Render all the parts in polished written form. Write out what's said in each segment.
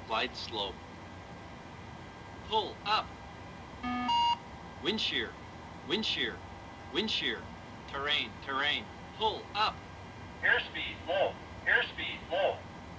glide slope. Pull up. Wind shear, wind shear, wind shear. Terrain, terrain. Pull up. Airspeed low, airspeed low.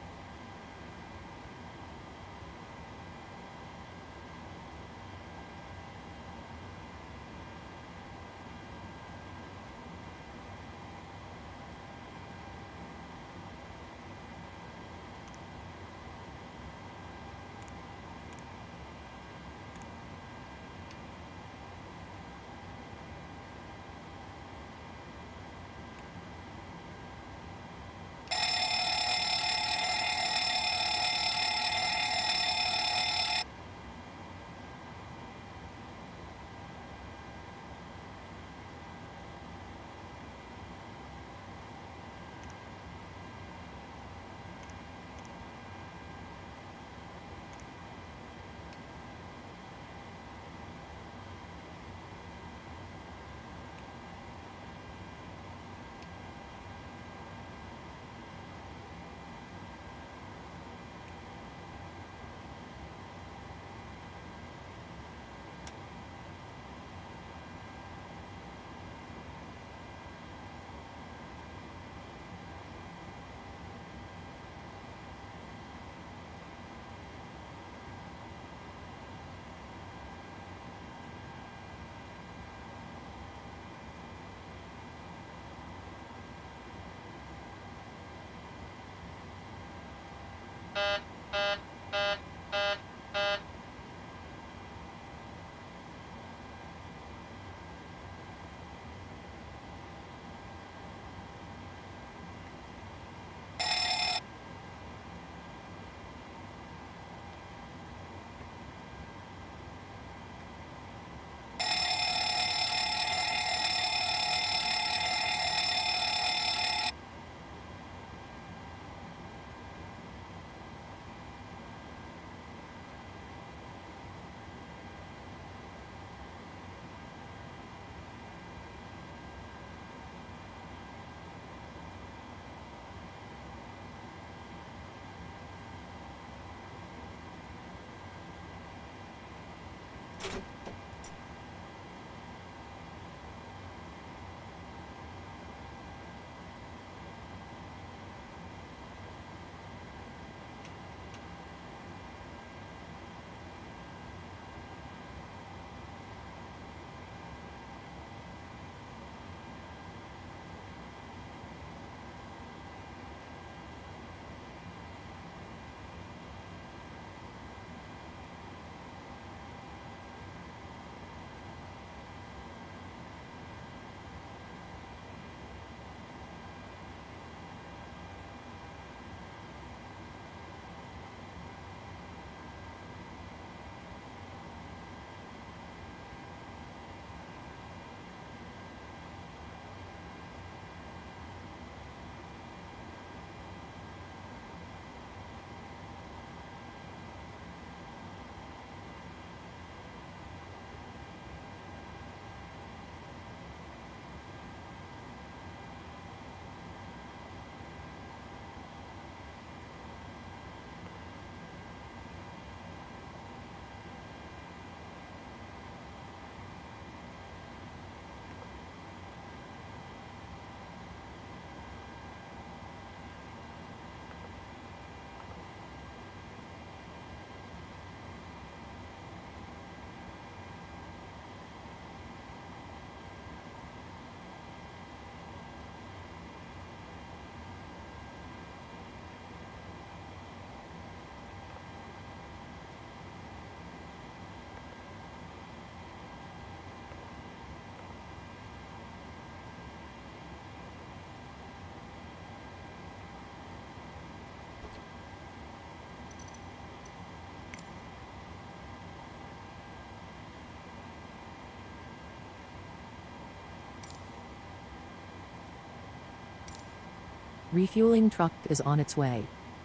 Refueling truck is on its way.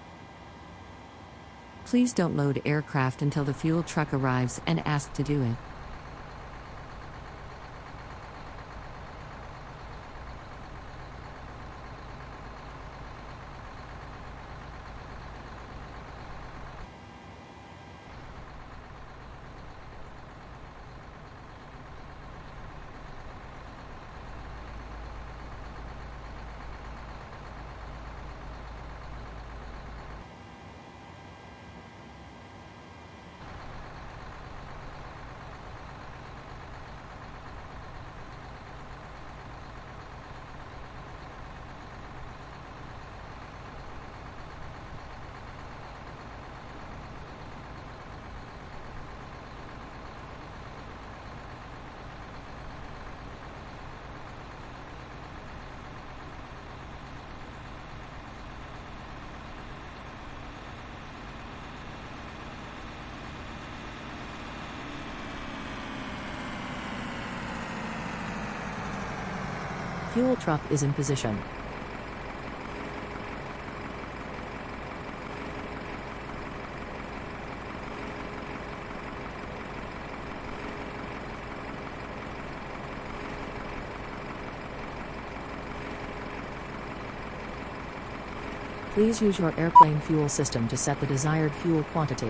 Please don't load aircraft until the fuel truck arrives and ask to do it. fuel truck is in position. Please use your airplane fuel system to set the desired fuel quantity.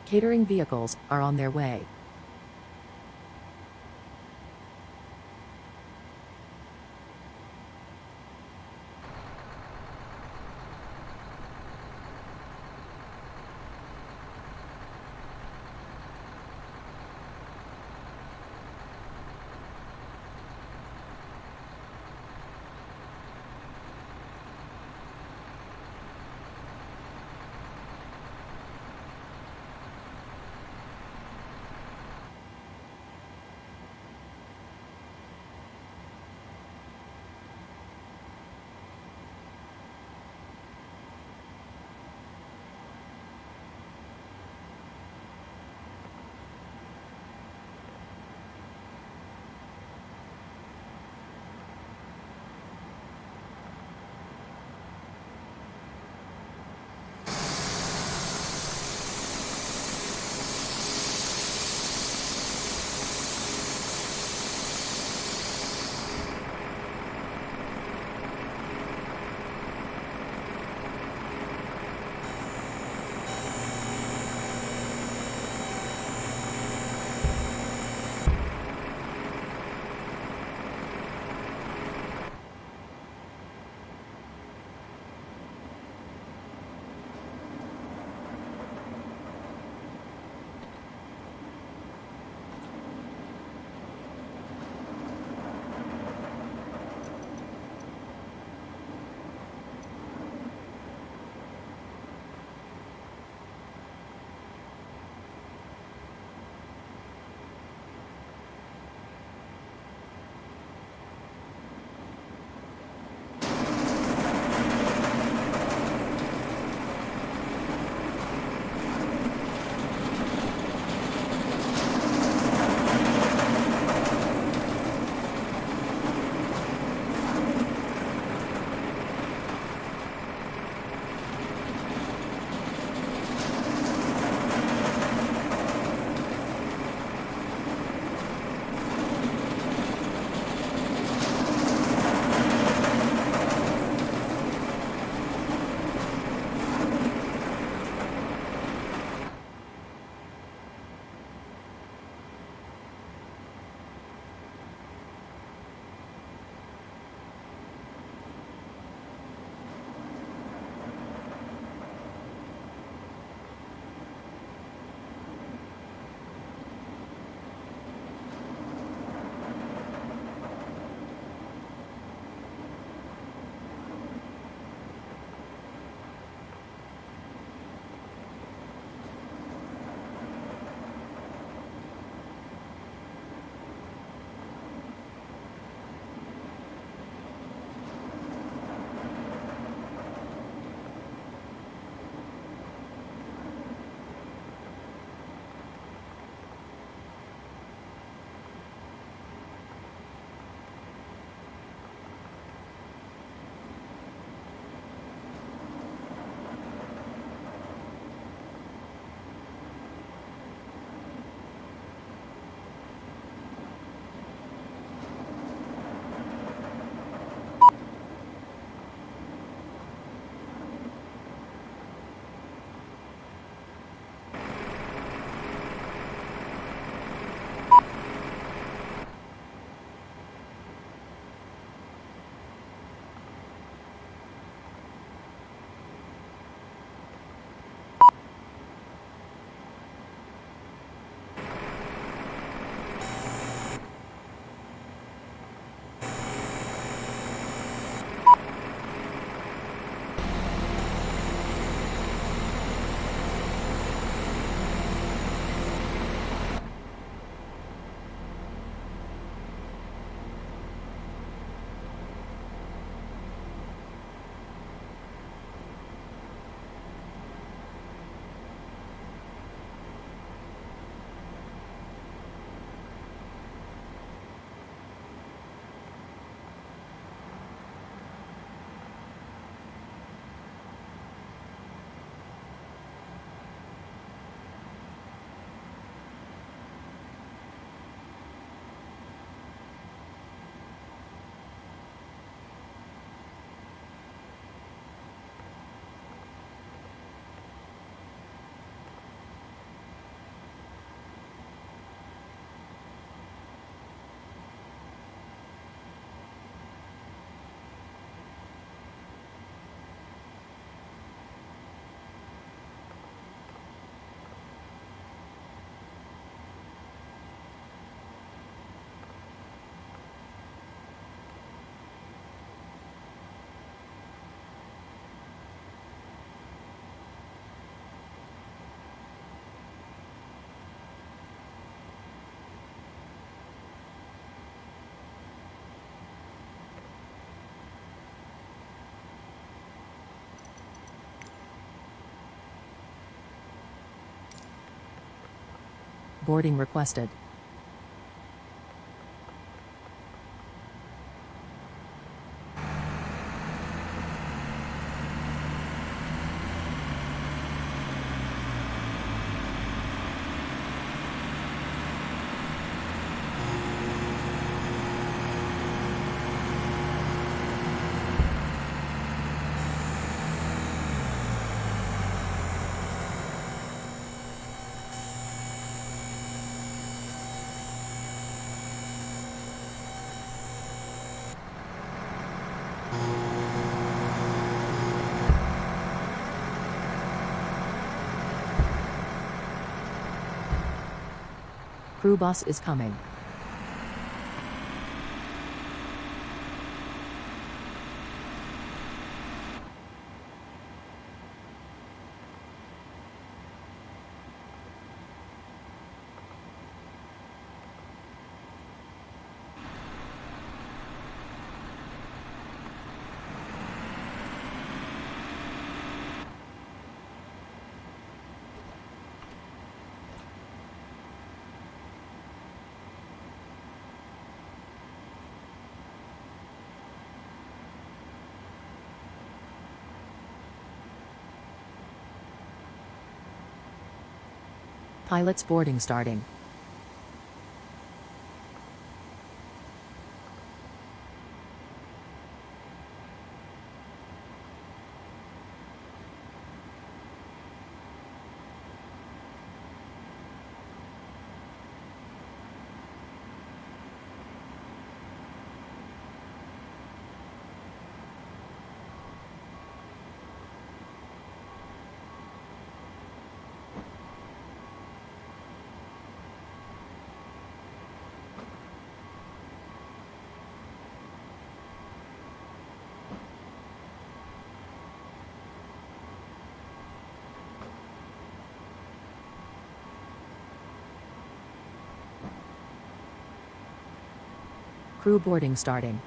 Catering vehicles are on their way. boarding requested. Crew bus is coming. Pilots boarding starting. Crew boarding starting.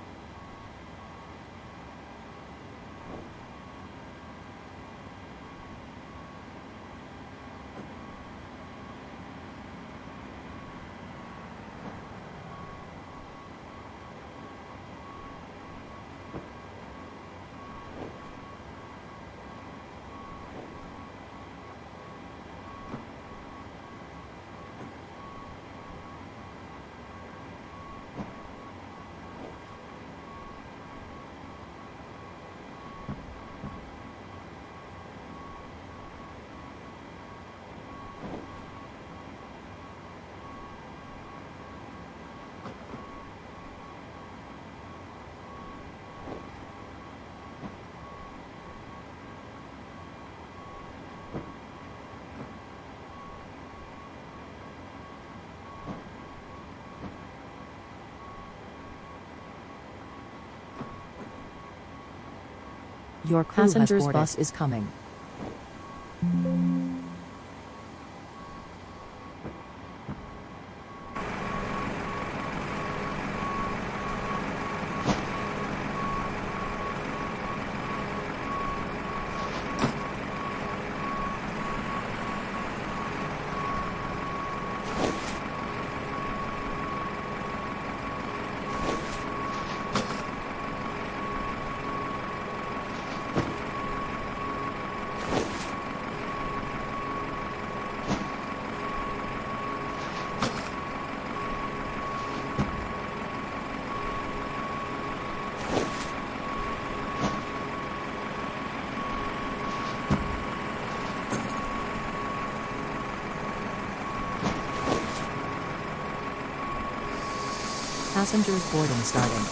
Your passenger's bus is coming. Passengers boarding starting.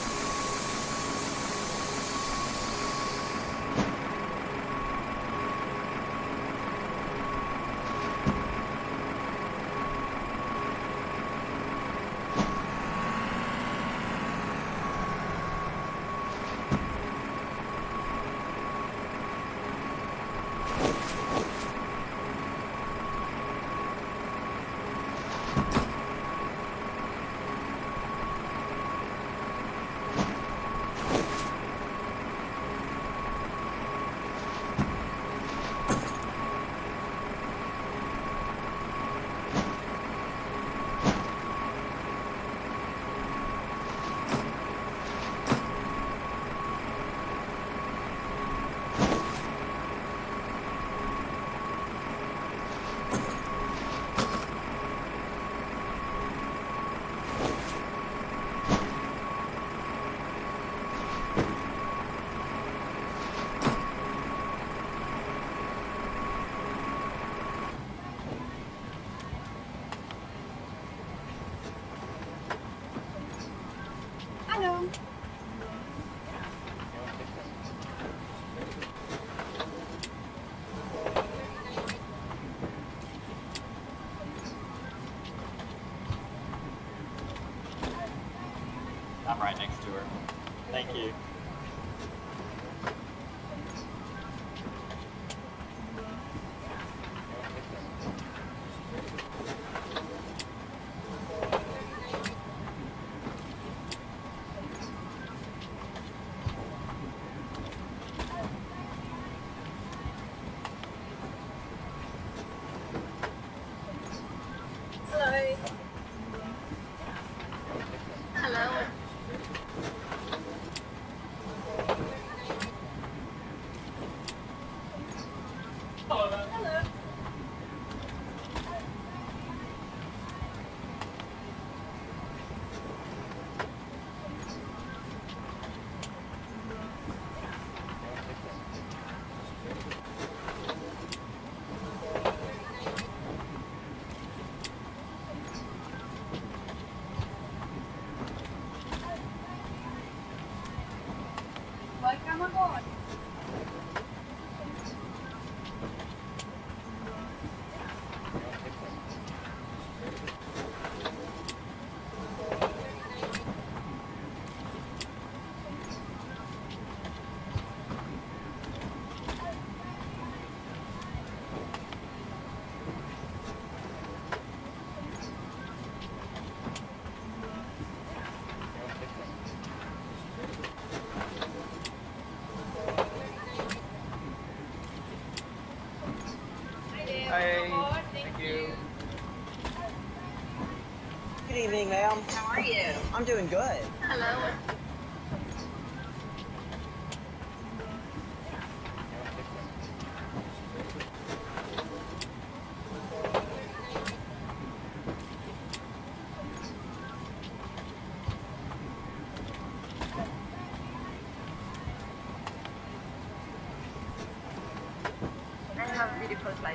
right next to her. Thank you. Welcome aboard. Hi. Thank you. Good evening, ma'am. How are you? I'm doing good. Hello. I have beautiful flight.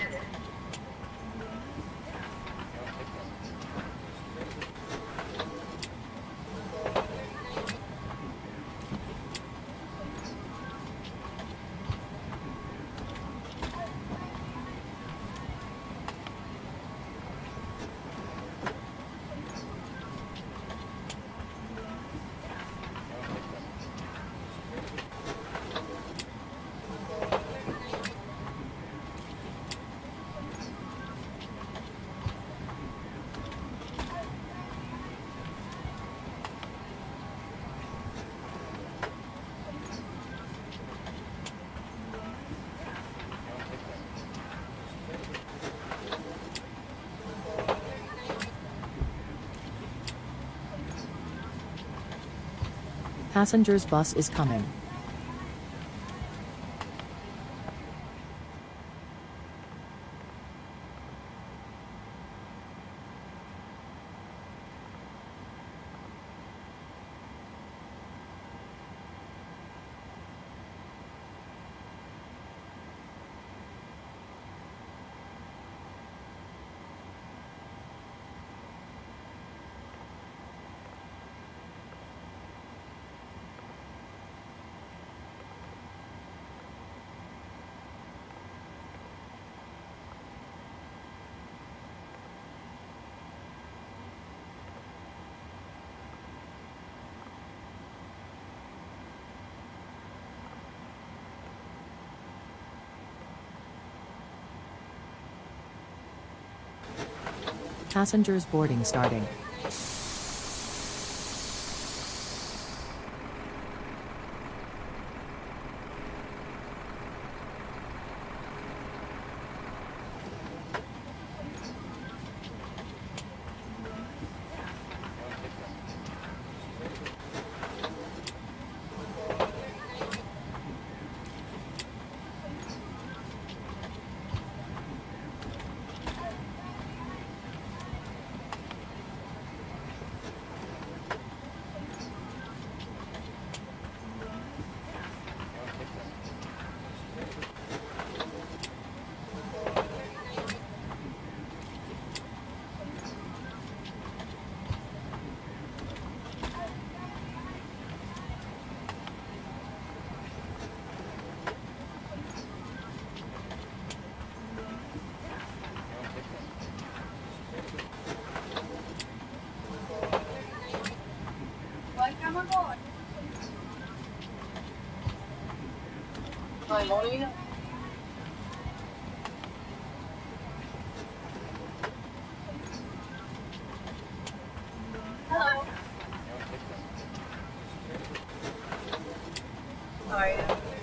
Passengers bus is coming. Passengers boarding starting. Hi, morning. Hello. How are you?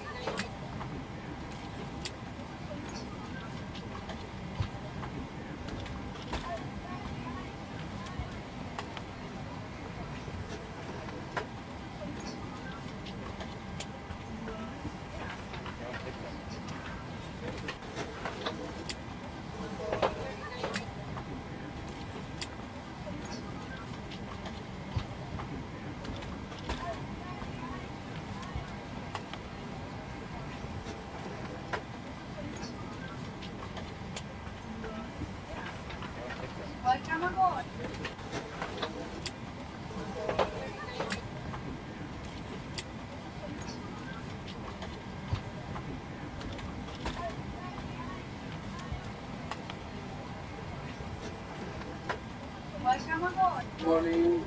Welcome aboard. Welcome aboard. Morning.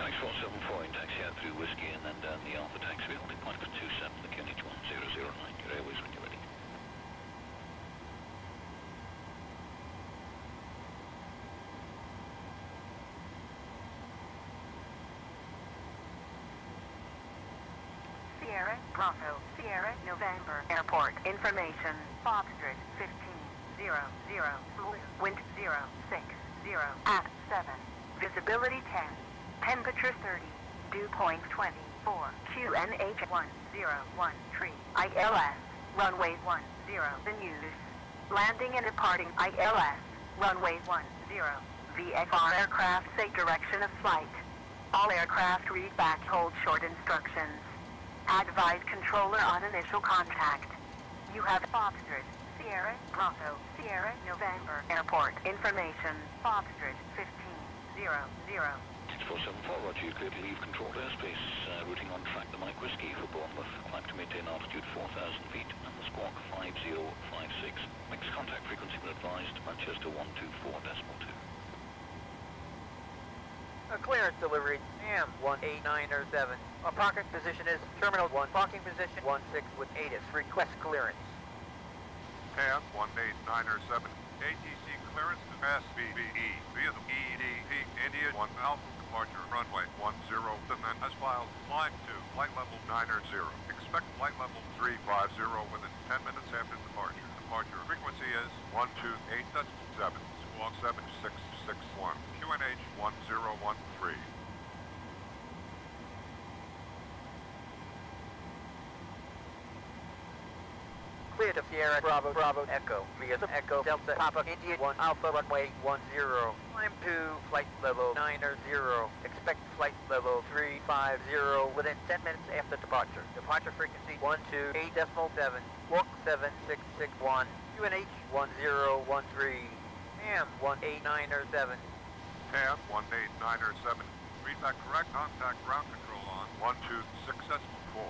Taxi 474 in taxi out through Whiskey and then down the Alpha taxiway, holding point for 27, the QNH 1009, your airways when you're ready. Sierra, Bravo, Sierra, November, Airport, information, Foxtrot, 1500, wind 060, at 7, visibility 10, temperature 30, dew point 24, QNH 1013, ILS, runway 10, the news, landing and departing ILS, runway 10, VFR aircraft say direction of flight. All aircraft read back hold short instructions. Advise controller on initial contact. You have Foxtrot, Sierra, Bravo, Sierra, November, Airport, information, Foxtrot, 1500. 6474, roger, you clear to leave controlled airspace, routing on track the Mike Whiskey for Bournemouth, climb to maintain altitude 4,000 feet, and the squawk 5056. Mixed contact frequency when advised, Manchester 124.2. A clearance delivery, AM 18907. Our parking position is Terminal 1, parking position 16 with ATIS. Request clearance. AM 18907. ATC clearance to SBBE via the EDP India 1 Alpha departure runway 10 cement as filed. Climb to flight level 900. Expect flight level 350 within 10 minutes after departure. Departure frequency is 128.7. Squawk 7661. QNH 1013. Clear to Sierra, Bravo, Bravo, Echo. Via the Echo, Delta, Papa, India 1 Alpha, runway 10. Climb to flight level 90. Expect flight level 350 within 10 minutes after departure. Departure frequency 128.7. Walk 7661. QNH 1013. AM 18907. AM 18907. Read back correct. Contact ground control on 126.4.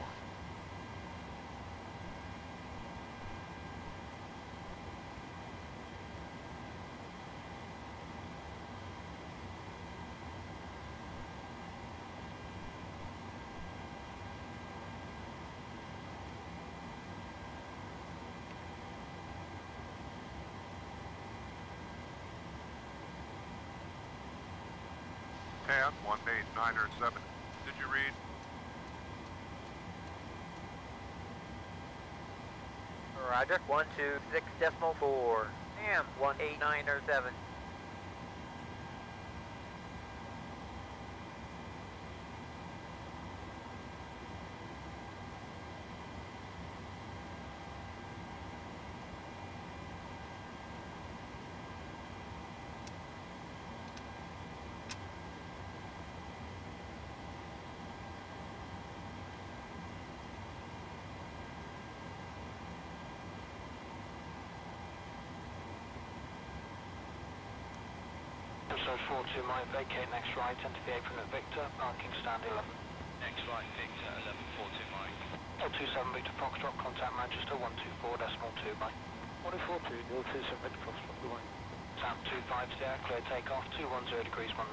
AM 18907. Did you read? Roger, 126.4. AM 18907. So 42 mile, vacate next right, enter the apron at Victor, parking stand 11. Next right, Victor, 1142 Mike. 027 Victor Foxtrot, contact Manchester 124.2 by 142, 027 Victor Foxtrot, Boeing. Sam 25 Sierra, clear takeoff, 210 degrees 19.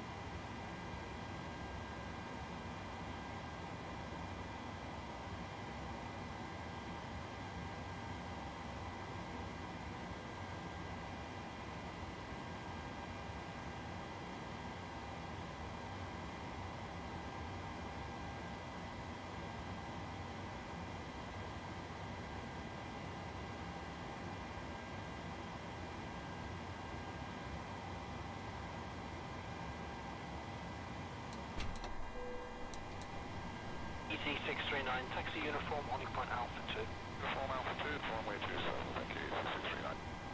EC639, taxi uniform, holding point Alpha 2. Uniform Alpha 2, runway 27, thank you, EC639.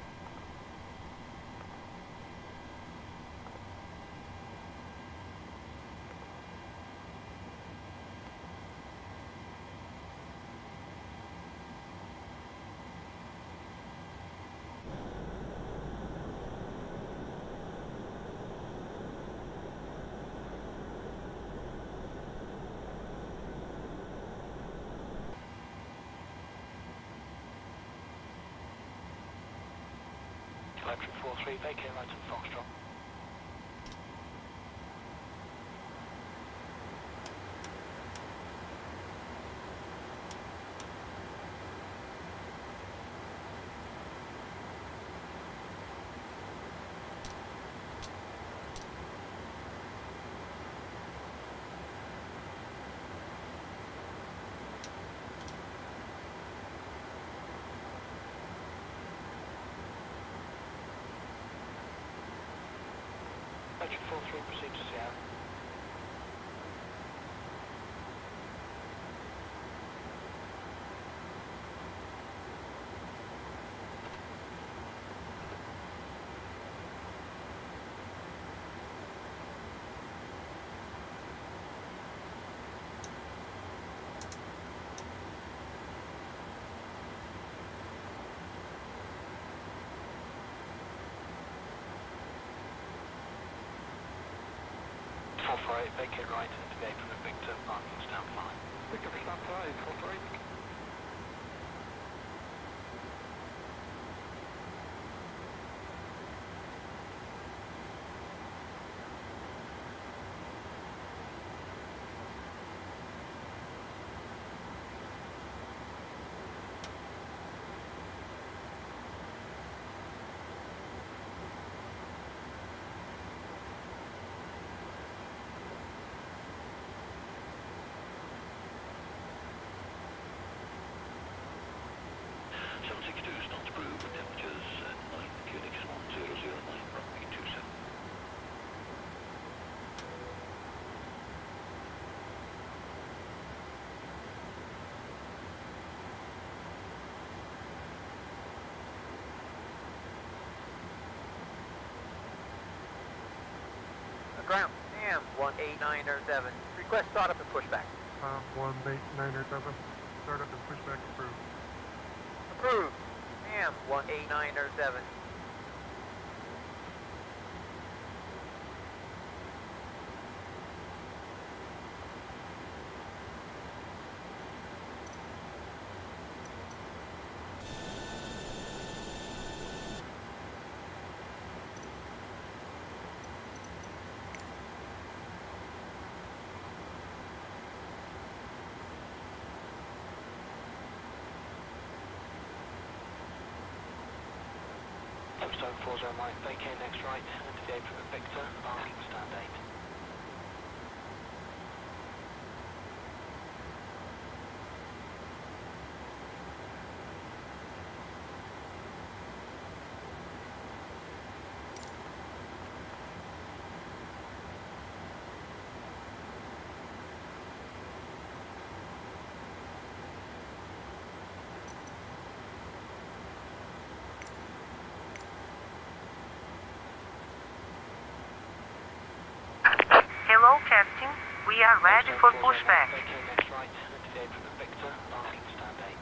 Electric 43, vacate right and Foxtrot. Magic 43, proceed to Sierra. Vacate right into the from the Victor, parking stand line. Victor, stand line, 448. Ground, AM 18907. Request startup and pushback. 18907. Startup and pushback approved. Approved. AM 18907. Stone 409, vacate next right, into the apron of Victor, parking stand 8. Hello, Captain. We are ready for pushback. Vacate next right, into the apron of Victor, parking stand 8.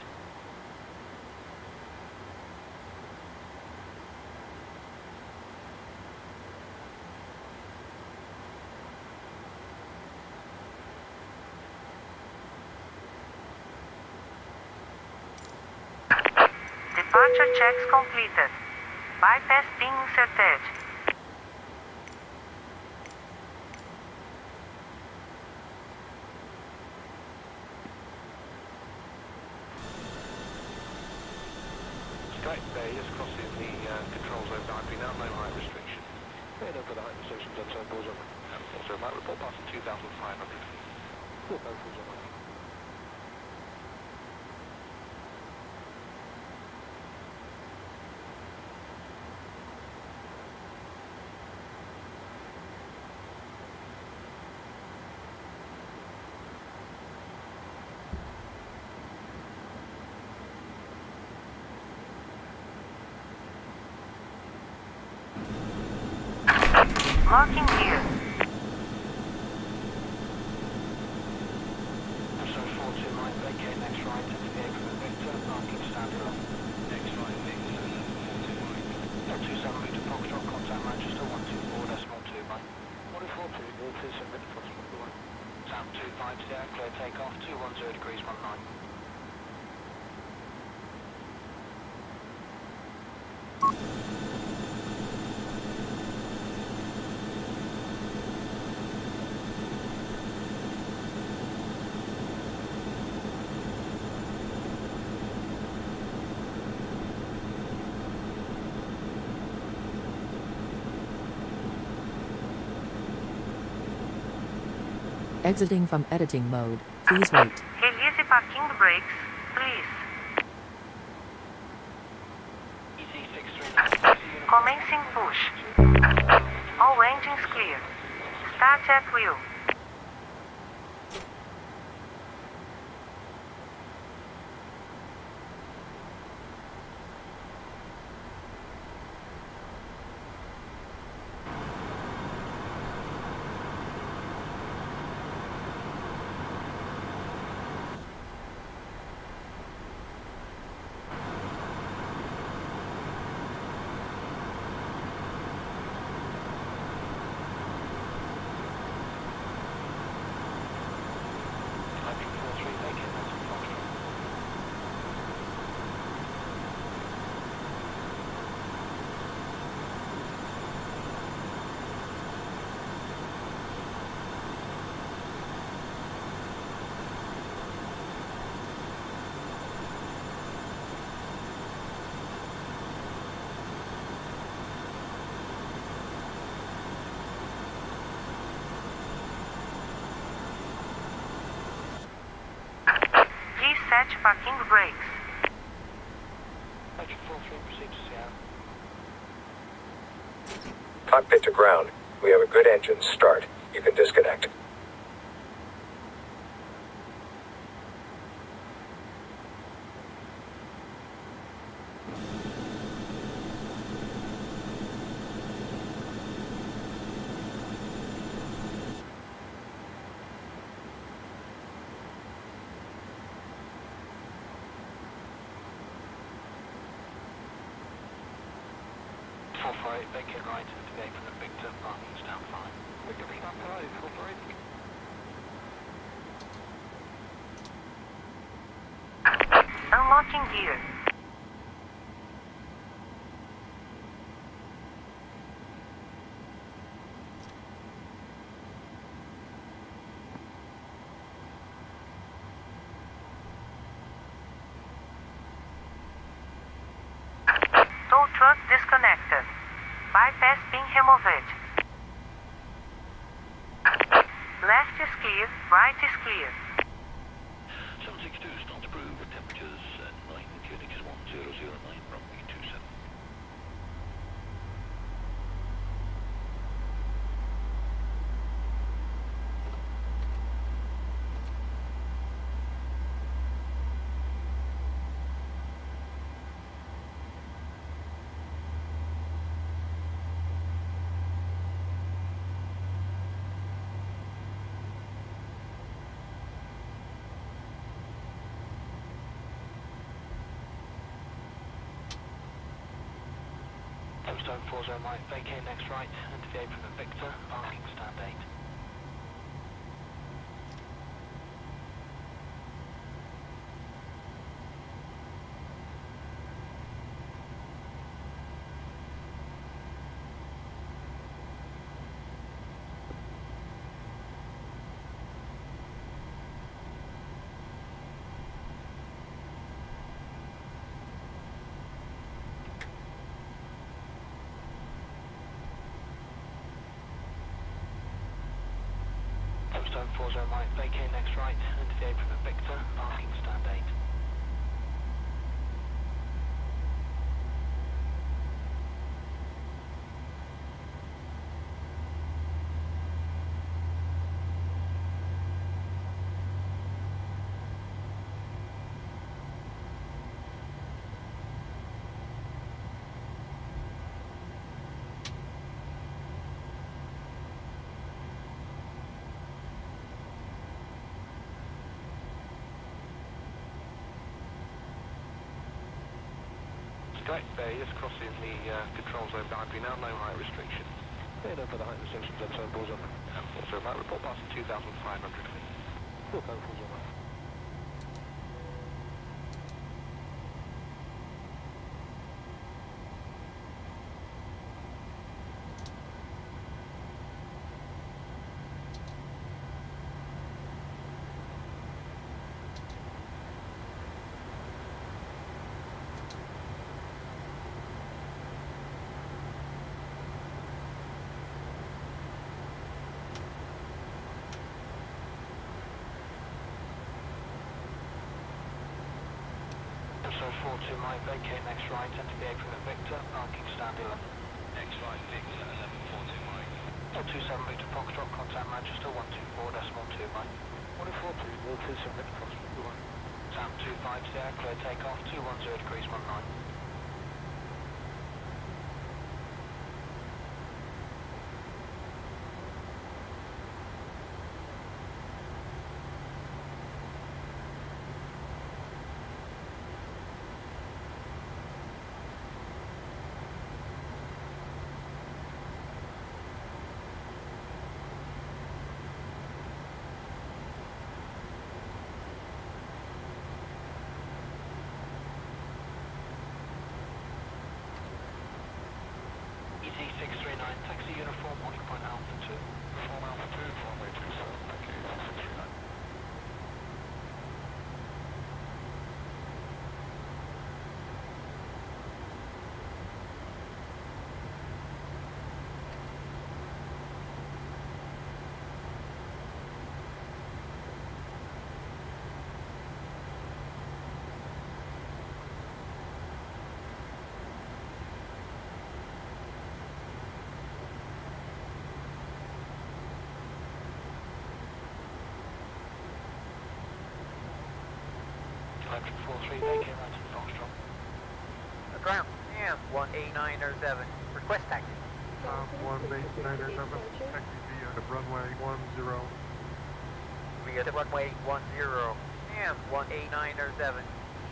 Departure checks completed. Bypass pin inserted. Skype Bay is crossing the control zone boundary now, no height restriction. Head over the height restrictions on zone 4 zone. And also might report passing 2,500 feet. Report both 4 zone. Locking gear. Zone 429, vacate next right, into the apron of Victor, parking stand 11. Next right, Victor, 429. 27 meter Foxtrot, contact Manchester 124.2 by 142, North is a minute from the line. Sound 250, clear takeoff, 210 degrees 19. Exiting from editing mode. Please wait. Release parking brakes, please. Commencing push. All engines clear. clear. Start at wheel. Set parking brakes. Magic 43, proceed to Seattle. Cockpit to ground. We have a good engine. Start. You can disconnect. Vacate right and today from the Victor, parking stand 5. Victor, stand 5, 448. Unlocking gear. Tow truck disconnected. Bypass being removed. Left is clear, right is clear. 762 starts approved with temperatures at 9, QNH is 1009, runway 27. Stone 40 right, vacate next right, and deviate from the Victor, parking stand 8. Stone 40 right, vacate next right, and deviate from the Victor, parking stand 8. Direct Bay is crossing the control zone boundary now, no height restriction. Cleared over the height restrictions and so balls up. Also, might report passing 2,500 feet. Full code falls on that. So 42 might vacate next right and deviate from the Victor, parking stand 11. Next right, Victor, 1142 Mike. 127 Victor Foxtrot, contact Manchester 124.2 mile. 143, 127 Victor Foxtrot, Sam 250, clear takeoff, 210 degrees 19. EC639, taxi uniform, holding point Alpha 2. Form Alpha 2, runway 27, thank you, EC639. Electric 43, vacate right to Foxtrot. Ground, yeah, 18907. Request taxi. 18907, taxi via the runway 10. Via the runway 10. Yeah, 18907.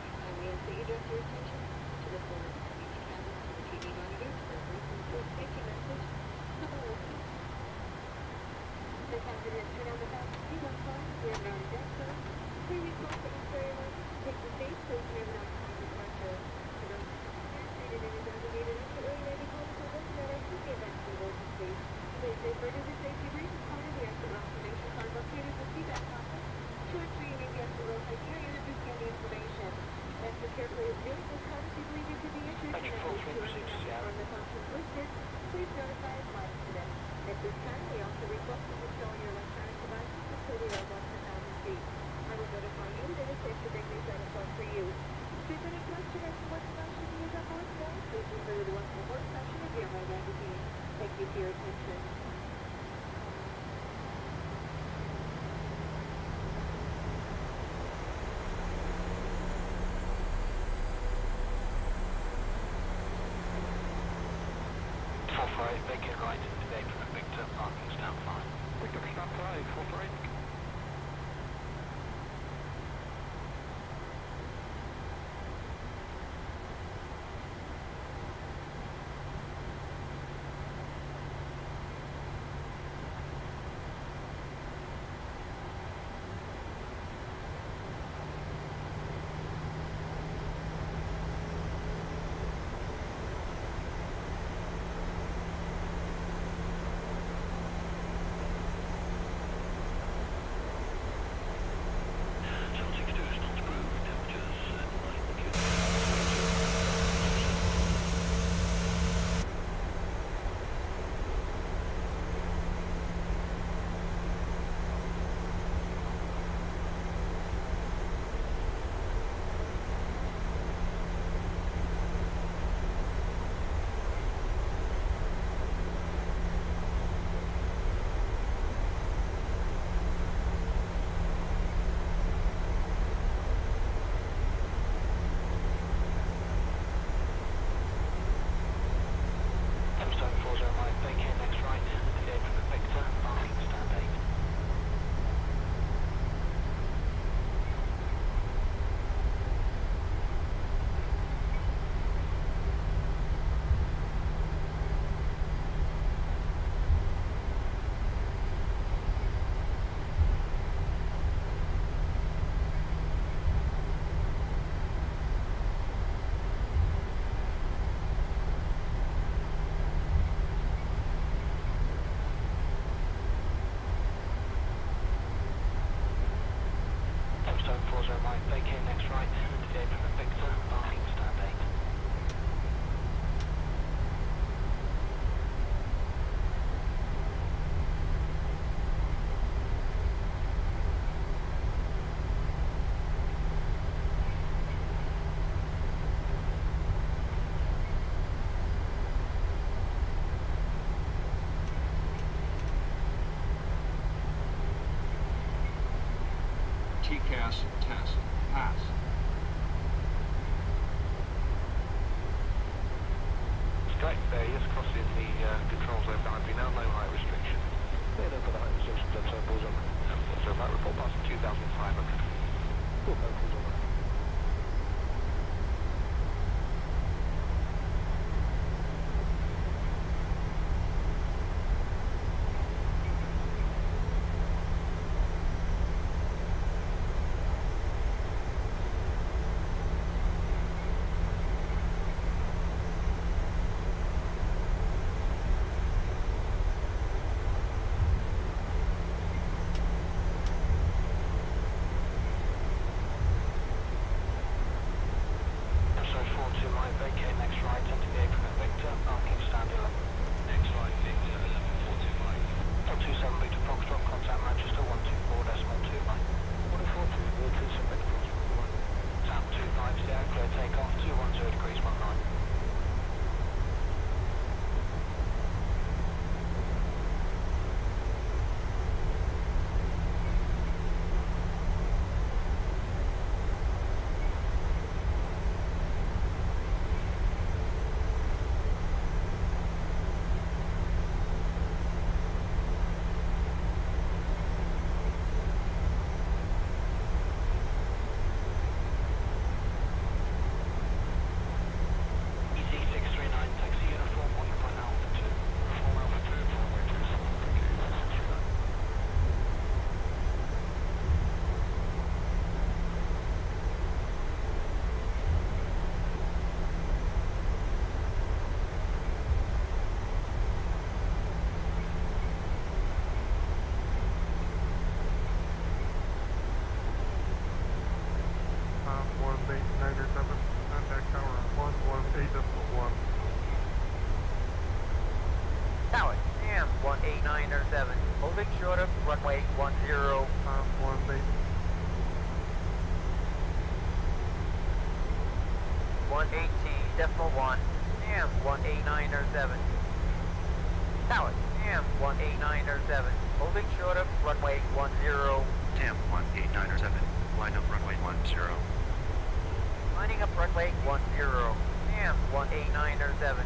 Vacate right today from Victor, parking stand 5. Victor, stand 5, 448. TCAS test. Pass. Straight there, yes, crossing the control zone boundary now, no height restriction. Cleared over the height restrictions and circles on. Also, might report passing 2,500. Full vocals on. Tower, AM 18907, holding short of runway 10. 118.1, AM 18907. Tower, AM 18907, holding short of runway 10. TAM 18907, line up runway 10. Lining up runway 10, AM 18907.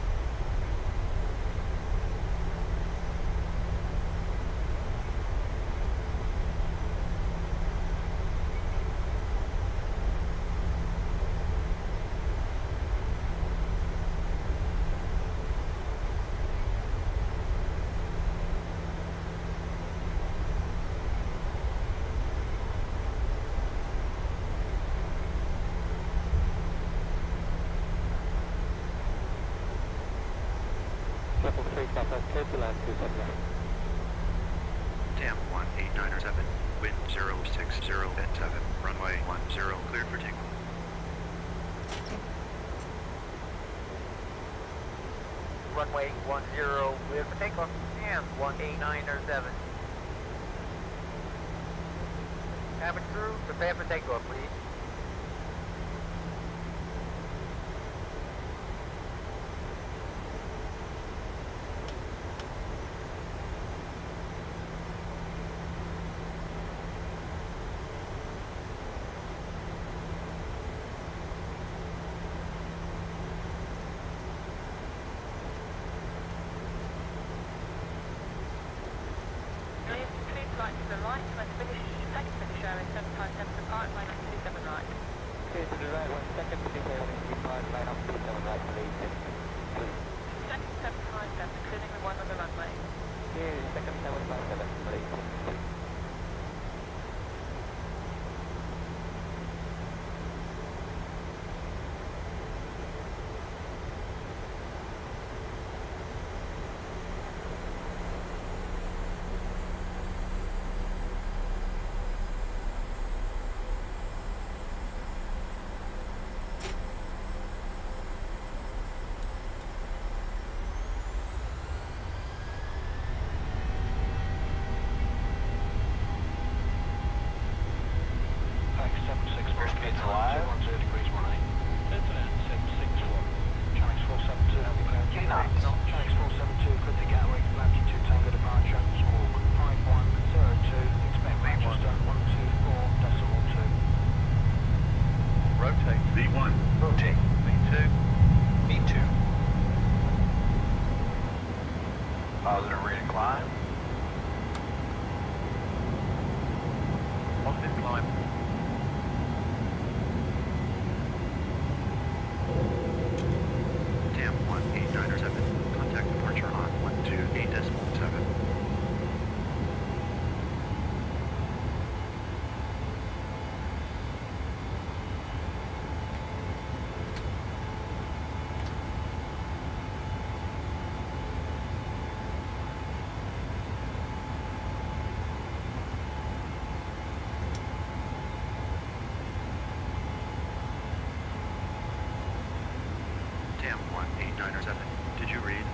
TAM 18907, wind 060 at 7, runway 10, cleared for takeoff. Runway 10, cleared for takeoff, AM 18907. Cabin crew, prepare for takeoff, please. Positive, ready to climb. Positive climb. TAM 18907. Contact departure on 128.7. TAM 18907. Did you read?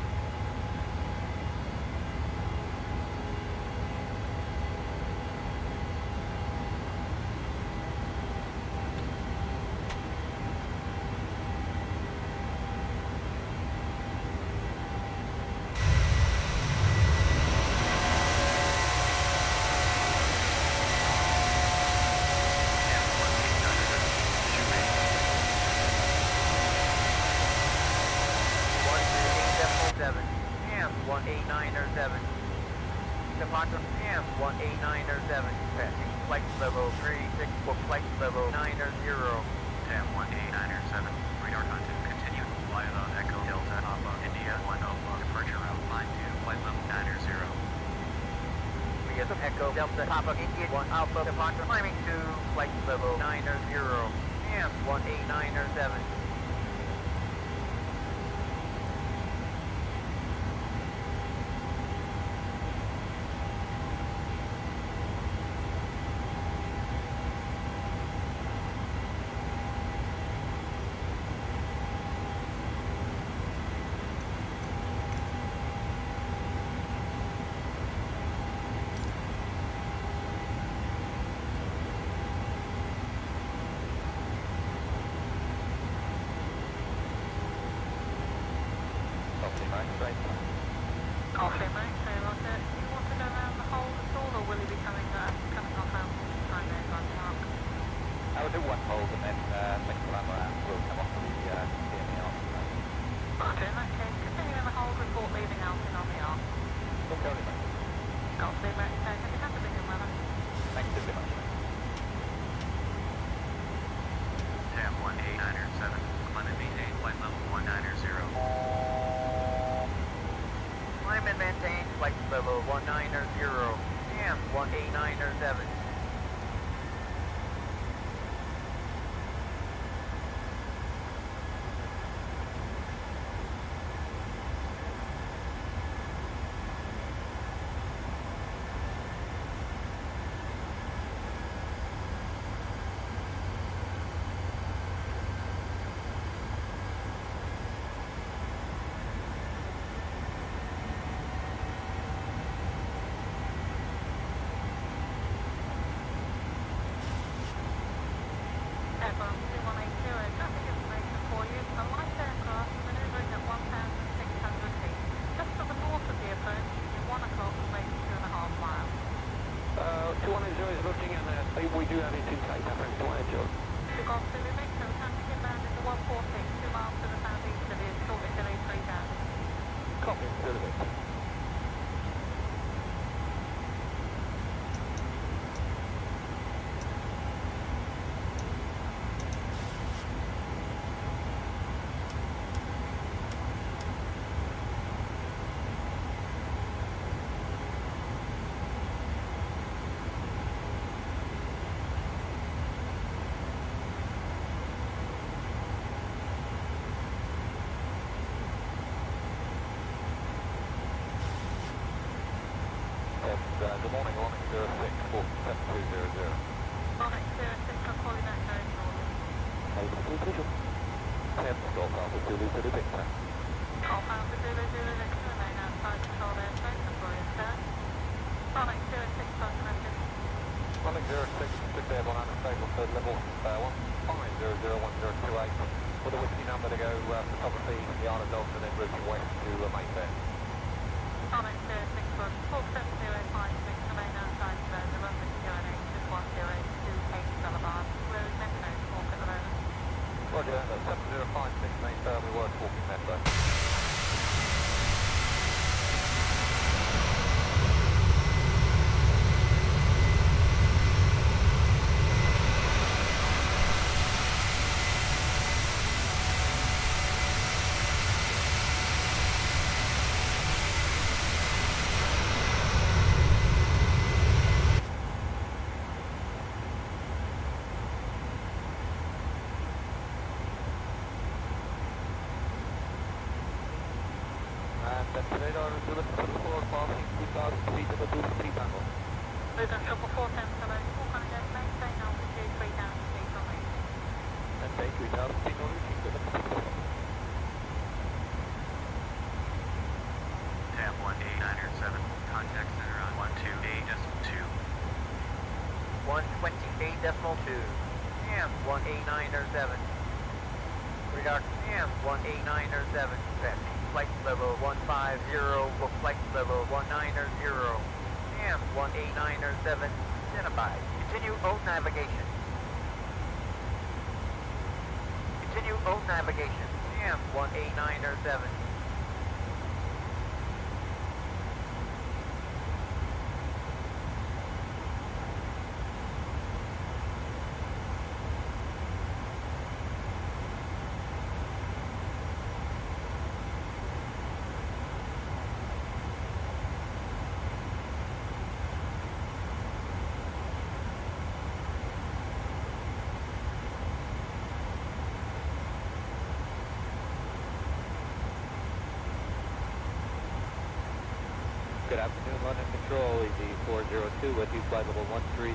TAM 18907. Departure TAM 18907. Passing flight level 36 for flight level 90. TAM 18907. Radar contact continue. Fly on Echo Delta Alpha India 1 Alpha. Departure route line 2 flight level 90. Via Echo Delta Papa India 1 Alpha. Departure climbing to flight level 90. TAM 18907. Copy, mate. So, Roger, do you want to go around the hole at all, or will he be coming off out time there by the park? I will do one hold and then next time around we'll come off to the CME arc. Roger, in that case, continuing the hold, report leaving Alton on the arc. Okay, mate. Copy, mate. So, have you had the bigger weather? Thank you very much. TAM 18907. Climb and maintain flight level 190. Climb and maintain flight level 190. TAM 18907. We do have it in sight, I think, to Angel. To go to the next one, time to get down into 146, 2 miles to the southeast of the shortest delay 3000. Copy, good of it. Good morning, 106, 7200. 106, I'll call you back very shortly. Precision. 10 Golf Alpha Zulu to the Victor. Golf Alpha Zulu Zulu Victor, remain outside control airspace, and for your start. 106, first message. 106, stick there, 100 stable, third level, 15001028. With a whiskey number to go photography, the Isle of Dalton, and then routing west to Mayfair. 106, foot, 47056, remain outside the runway 208, 10828 Boulevard. Road Metro, walk at the moment. Roger, 7056, Mayfair, we were talking Metro. radar is looking for the floor passing 2,000 feet of a boost 3 tangle. Luton 444 Santarém, 400, maintain altitude 3,000 feet on reach. Maintain 3,000 feet on reaching to the Tab 18907, contact center on 128.2. 128.2. Cam 18907. Radar Cam 18907. Flight level 150, book flight level 190. Cam 18907. Identified. Continue O navigation. Continue O navigation. Cam 18907. Good afternoon, London Control, EZ402 with you, flight level 130.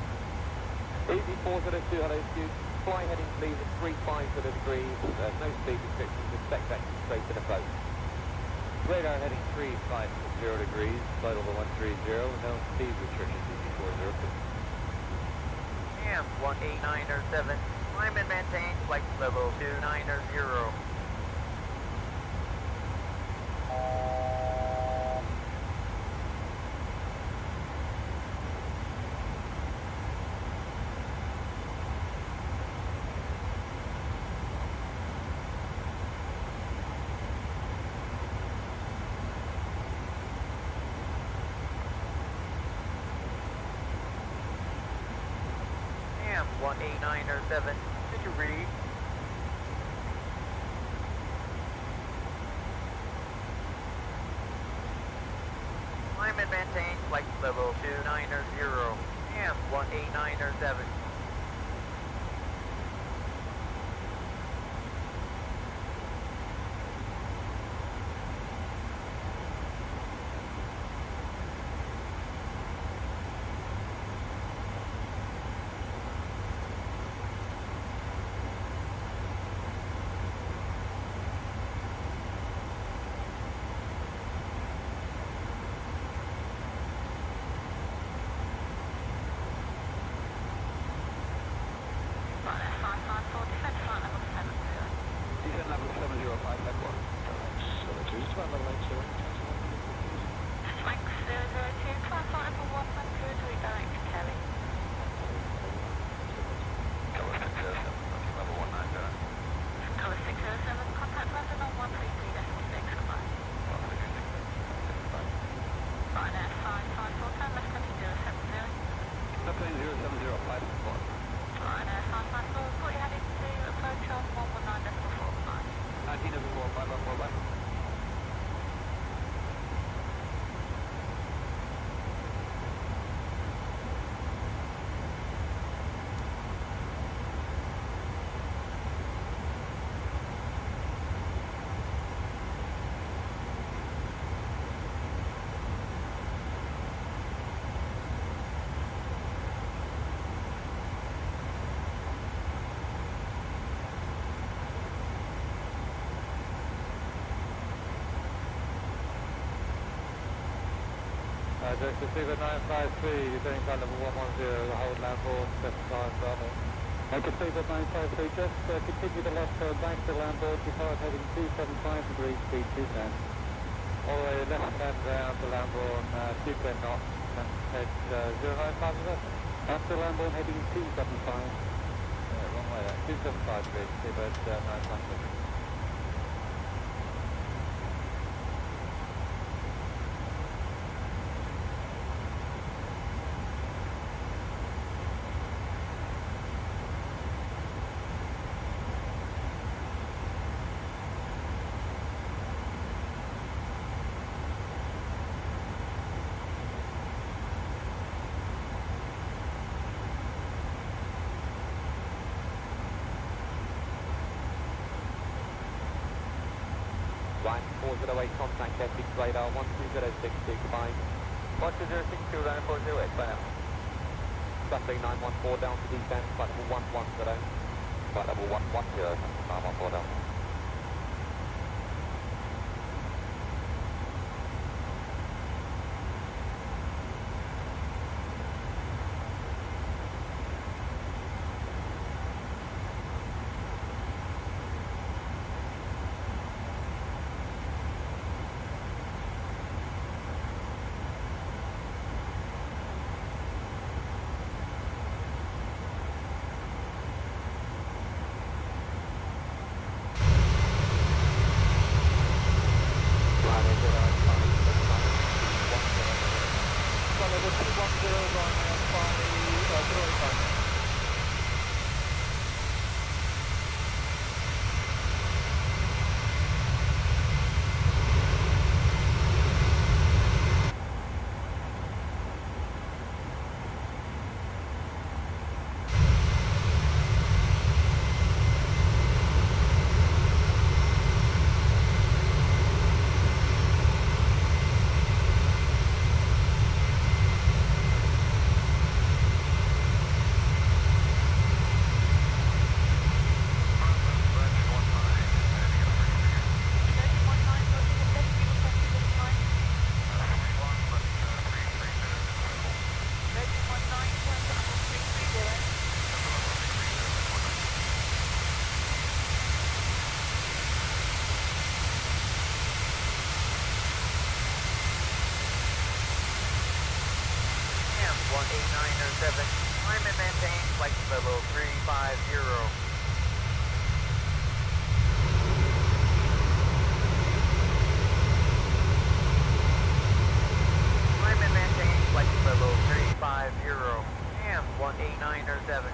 EZ402, hello to you. Fly heading please at 350 degrees, no speed restrictions, expect action straight to the coast. Radar heading 350 degrees, flight level 130, no speed restrictions, EZ402. Cam 18907. Climb and maintain flight level 290. Cam 18907. Did you read? Climb and maintain flight level 290. Cam 18907. Director Fever 953, descending flight level 110, hold land board, 75 Bravo. Director Fever 953, just continue the left turn back to land board, depart heading 275 degrees, speed 210. All the way left hand down to land board, 210 knots, and head 095 after land board heading 275. Wrong way there, 275 degrees, Fever 953. line 408, contact FX radar 120665. 1206 runner 408, bye now. Traffic 914 down to descent, flight level 110. Flight level 110, 914 down. Climb and maintain flight level 350. Climb and maintain flight level 350. And 18907.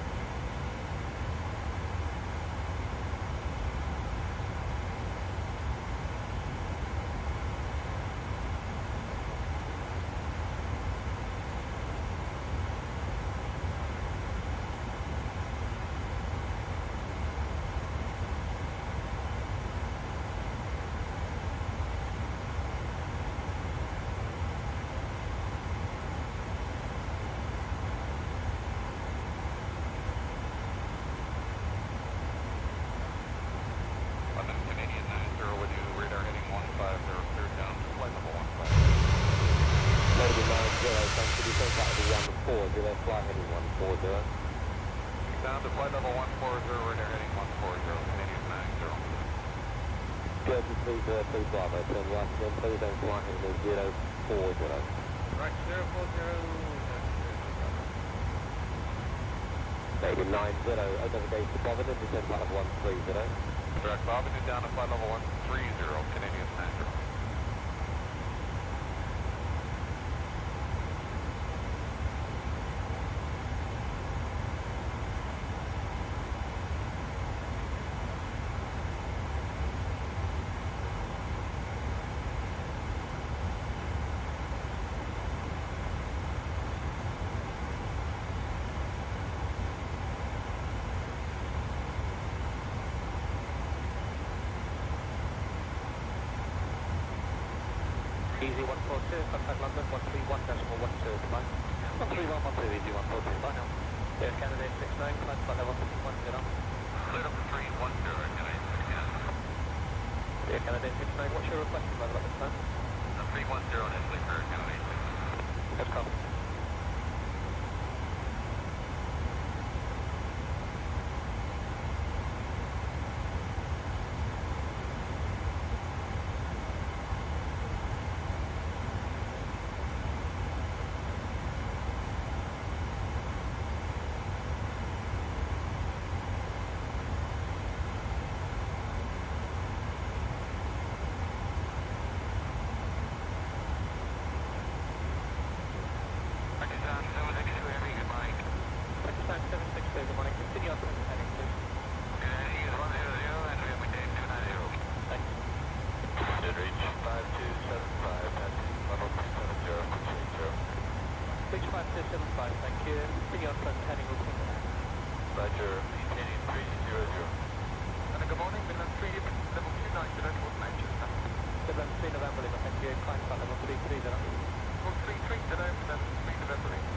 Down to flight level 140, radar heading 140, Canadian 90. Good to see the please Bravo, turn left again, please don't fly heading 040. Right, 040. Canadian 90, open the gates to Providence, descend flight level 130. Direct Providence down to flight level 130, Canadian 90. Easy 142, contact London 131.12, goodbye. 13112, easy 142, bye now. Yes, candidate 69, climb flight level 310. Clear up 310, candidate 69. Yeah, candidate 69, what's your request level at this time? 310 initially for candidate 69. Good call. Midland 3 November Lima, thank you. Climb flight level 330. Level 330, Midland 3 November Lima.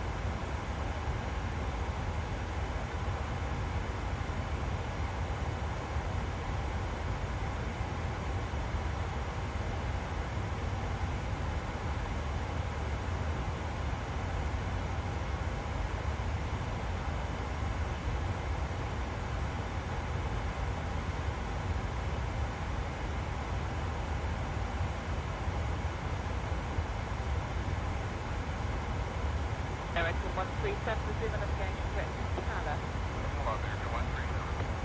American 137, resume navigation direct to Tala. Hello, American 137.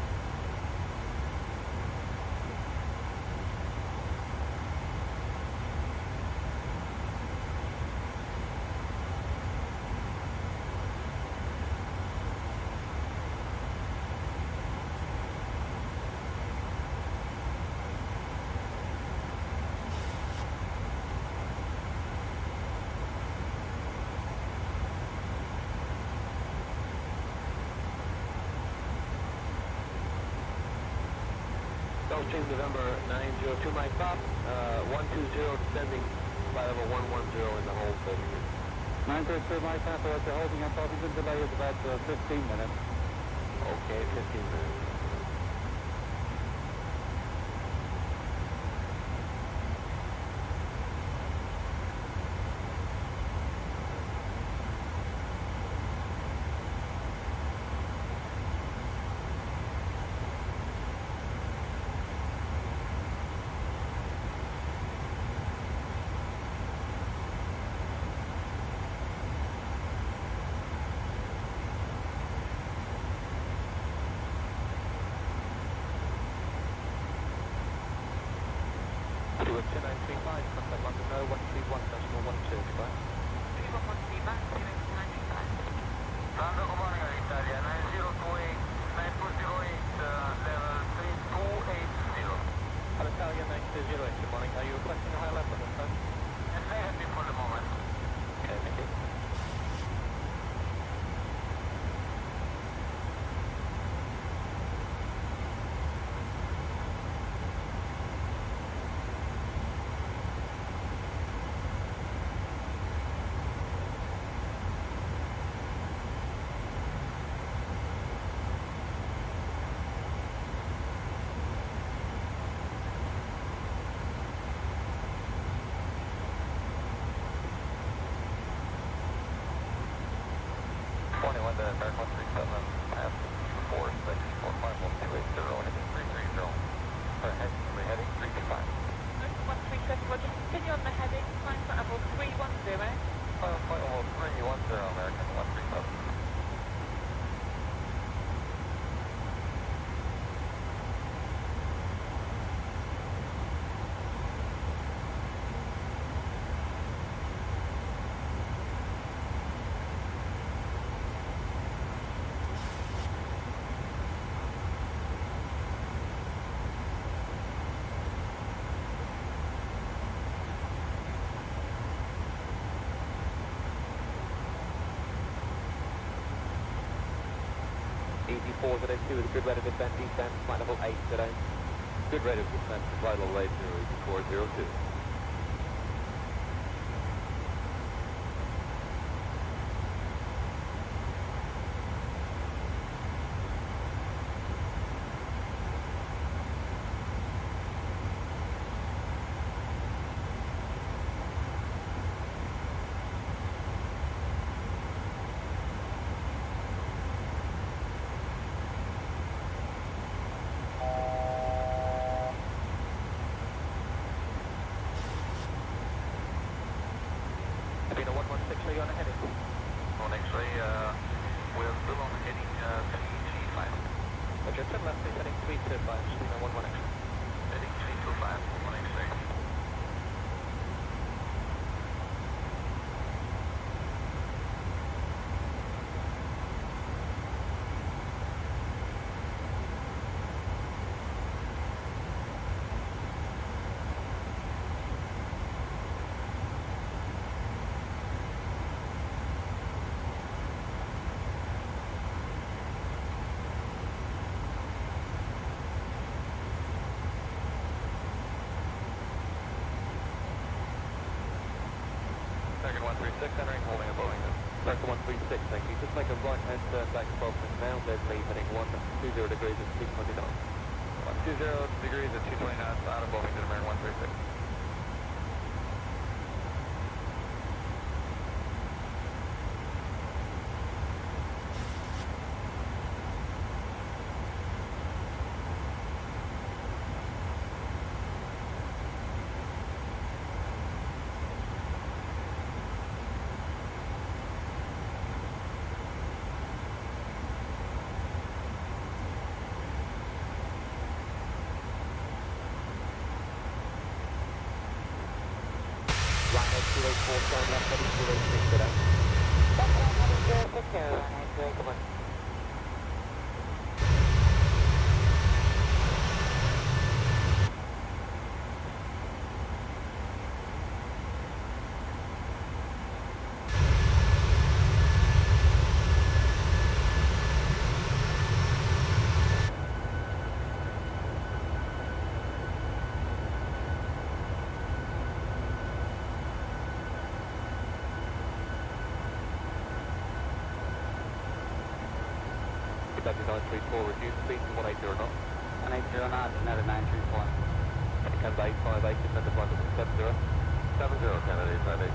Team November 902 Mike Pop, 120 descending, flight level 110 in the hold 30 minutes. 932 Mike Pop, the holding and Bobby's delay is about 15 minutes. Okay, 15 minutes. Today, with a good rate of descent, descent, flight level 8 today. Good rate of descent, flight level 8, 402. American 136, entering, holding a Boeing. American 136, thank you. Just make a right-hand turn back 12 minutes now, there's me heading 120 degrees at 220 knots. 120 degrees at 220 knots, out of Boeing to American 136. Rhino 284, turn left, heading 286 today. That's all, having GSX here, Rhino 284, come on. W934, reduce speed to 180 knots. 180 knots, another 934. Canada 858, descend to flight level 70. 70, Canada 858.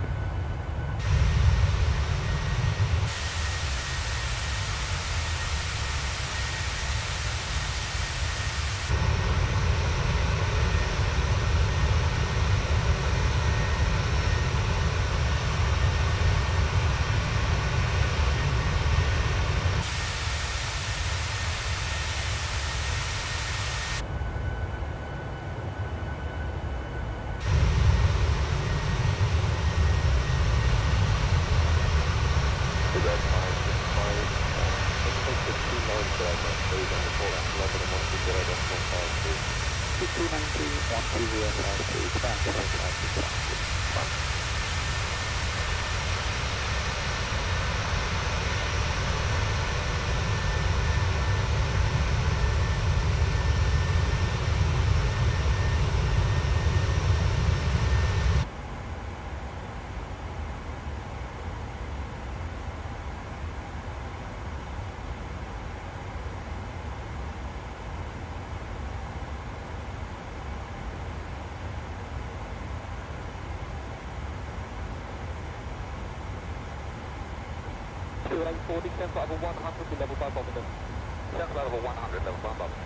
Descend flight level 100 to level 5 Bombardment. Descend flight level 100, level 5 Bombardment.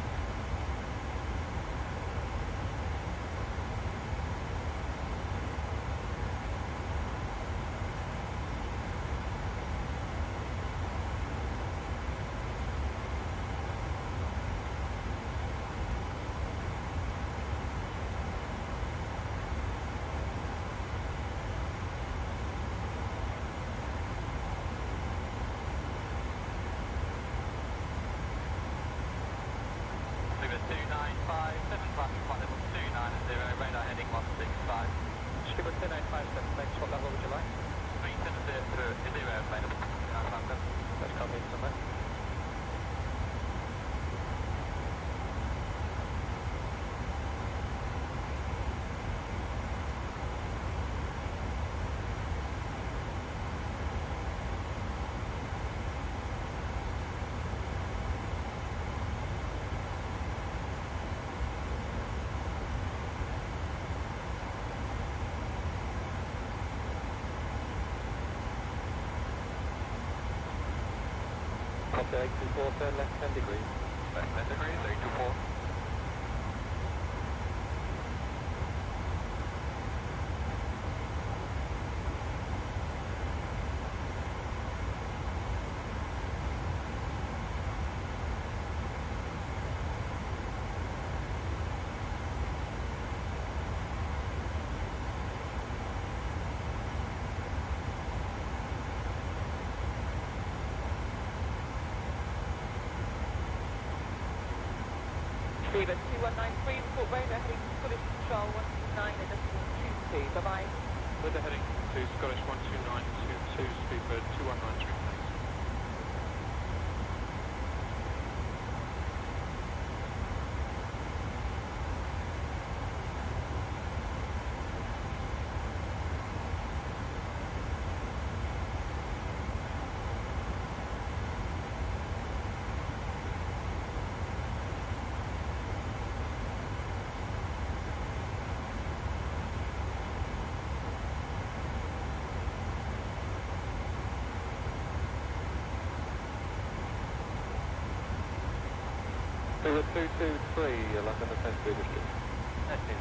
Copy 824, turn left 10 degrees. Left 10 degrees, 824. Steven 2193, report radar heading Scottish Control 129.22, bye-bye. Weather heading to Scottish 12922, speedbird 2193, thanks. Speedbird 223, London Defence Speed District. That's it.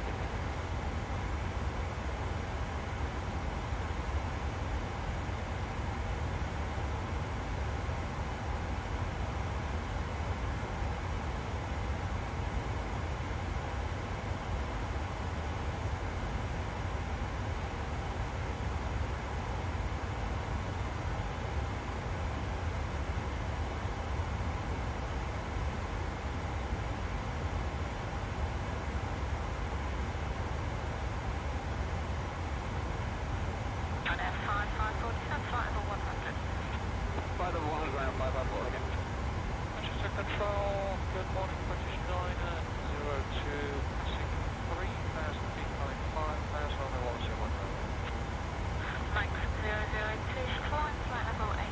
Manchester Control, good morning, British 902, passing 3,000 feet, flying 5,000 on the 101 road. Max 002, flying flight level 80.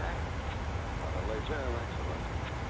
Excellent.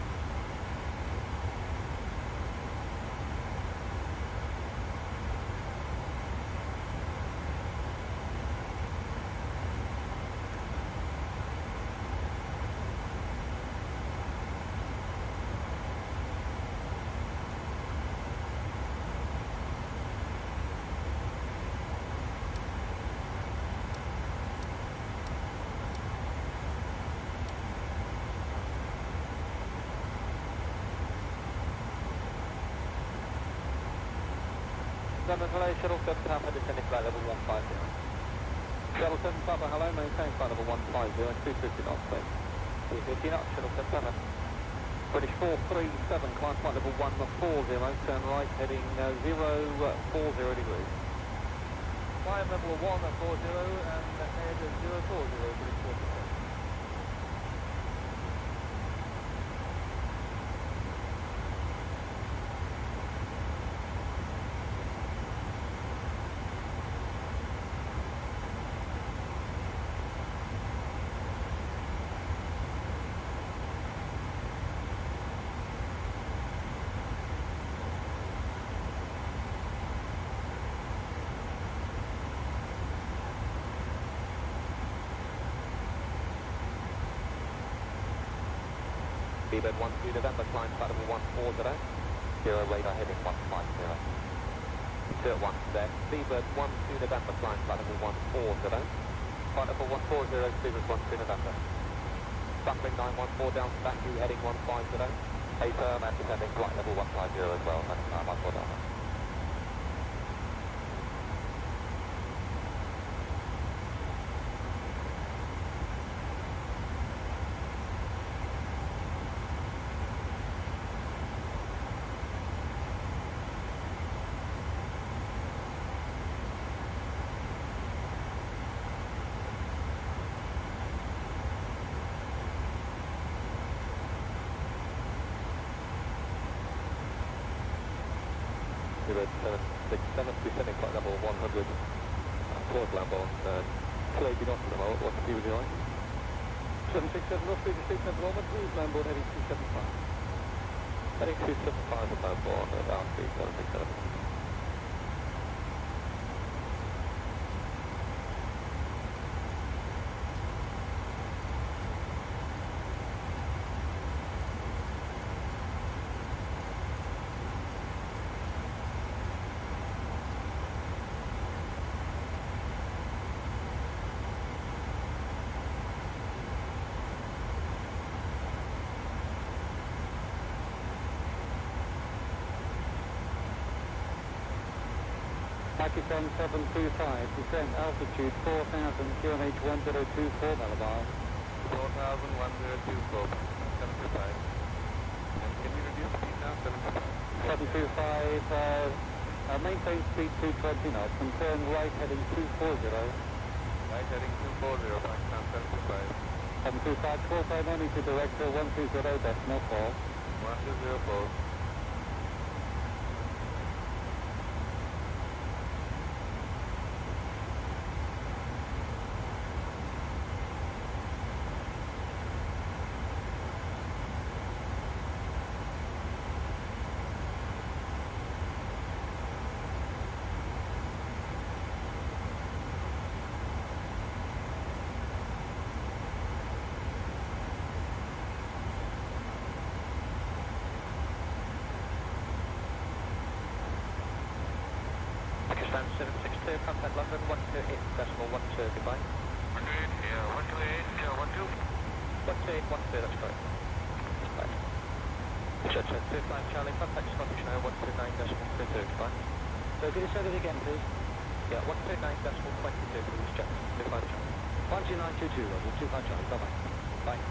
London Hello, Shuttle 7 Papa, descending flight level 150. Shuttle 7 Papa, hello, maintain flight level 150 and 250 knots, please. 250 knots, Shuttle 7 Papa. British 437, climb flight level 140, turn right, heading 040 degrees. Climb level 140 and head 040, British 437. Speedbird 12 November, climb flight level 140, 0 radar heading 150. Cert 1 there, Speedbird 12 November, climb flight level 140, flight level 140, Speedbird 12 November. Buckling 914 down to back, you heading 150, hey firm and descending flight level 150 as well, 914 down. Speedbird 767, descending flight level 100, close land on 280 knots at the moment, what speed would you like? 767 North Speed District at the moment, please land board heading 275. Heading 275 at land board at our speed 767. Pakistan 725, descent altitude 4,000, QNH 1024 millibars. 4,1024, 725. And can you reduce speed now, 725? 725, maintain speed 220 knots and turn right heading 240. Right heading 240, Pakistan 725. 725, 12 only to director 120 decimal 4. 1204. 12, contact London, 128.12, goodbye. 128, yeah, 128, 12. 128.12, that's correct. Right. Church 25 Charlie, contact Scottish now, 129.22, goodbye. So could you say that again, please? Yeah, 129.22, please, check. 25 Charlie. 12922, Roger, 25 Charlie, bye-bye. Bye.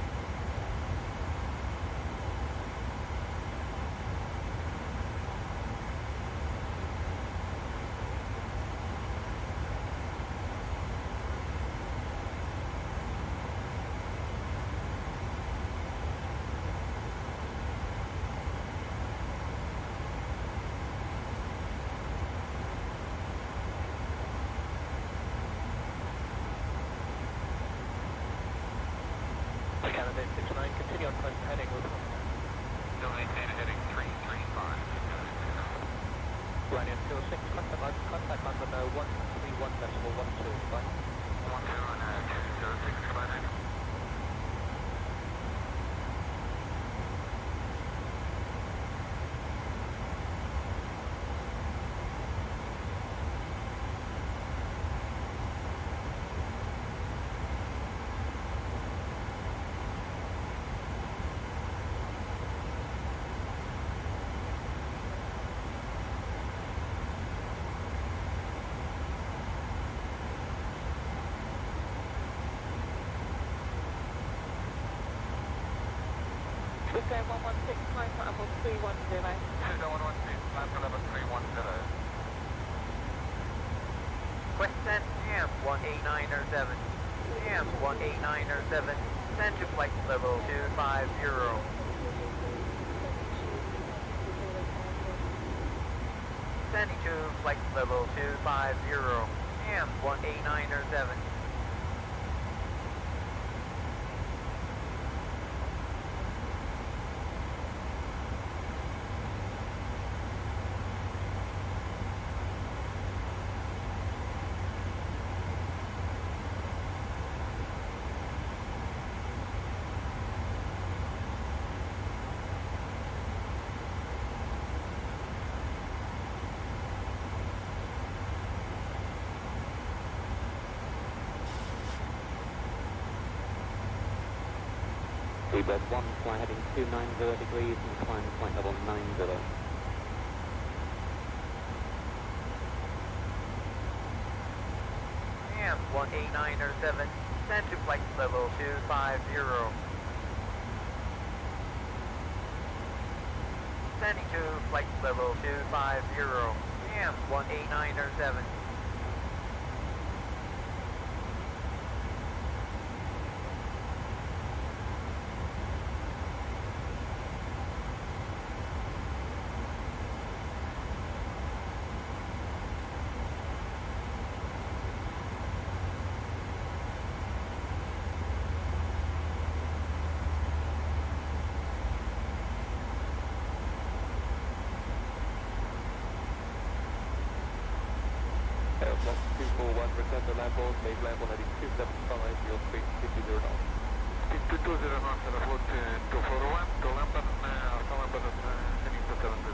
Canada 69, continue on point heading with Still maintain heading 335. Ryanair 06, contact London 131.12, goodbye. 109, 206, goodbye. Go 116, climb for Apple 310. 116, climb for level 310. Western Jam 18907. Jam 18907. Send to flight level 250. Sending to flight level 250. Jam 18907. Freebird 1, fly heading 290 degrees and climb flight level 90. Jam 18907. Send to flight level 250. Sending to flight level 250. Jam 18907. Block 241, return to landboard, leave landboard heading 275, your speed 220 knots. Speed 220 knots, report 241, to London, heading to 70.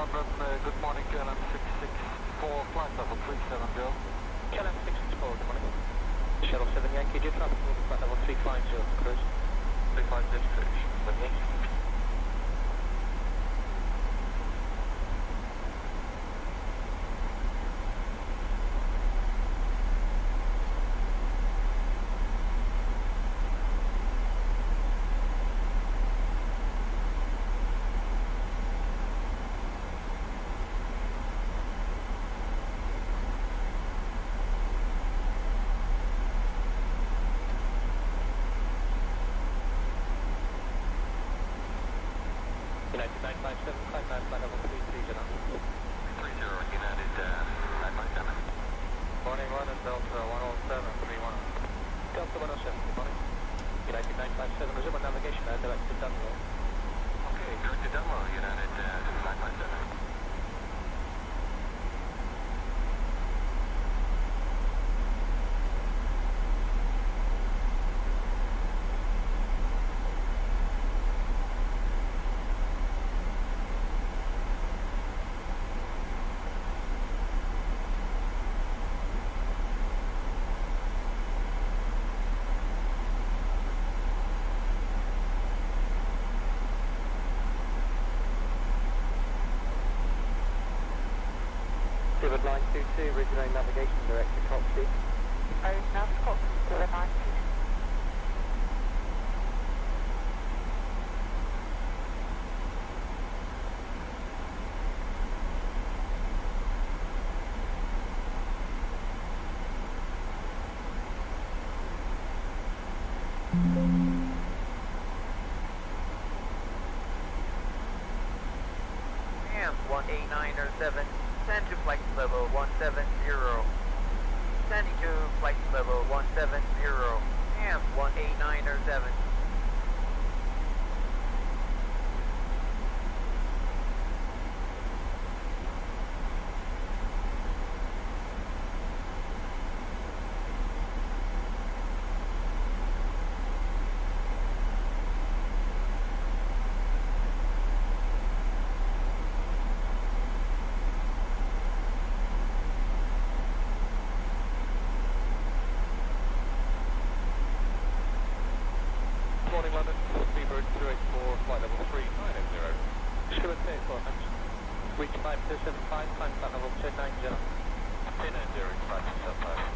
London, good morning, KLM 664, flight level 370. KLM 664, good morning. Shuttle 7 Yankee, do traffic with flight level 350 cruise. 350 cruise. 7 Yankee. United 957, climb land, flight level 330. 30, United 957. Morning, London, Delta 10731. Delta 107, good morning. United 957, resume on navigation, direct to Dunlow. Okay, direct to Dunlow, United 957. David line 22, originate navigation, direct to Coxie. Nav Coxie, David line 22. AM 18907, send to flight level 170. Sending to flight level 170. AM 18907. Morning, London, Seabird 284, flight level 390. Stuart 84, thanks. Reach 5275, climb flight level 290. 290, 5275.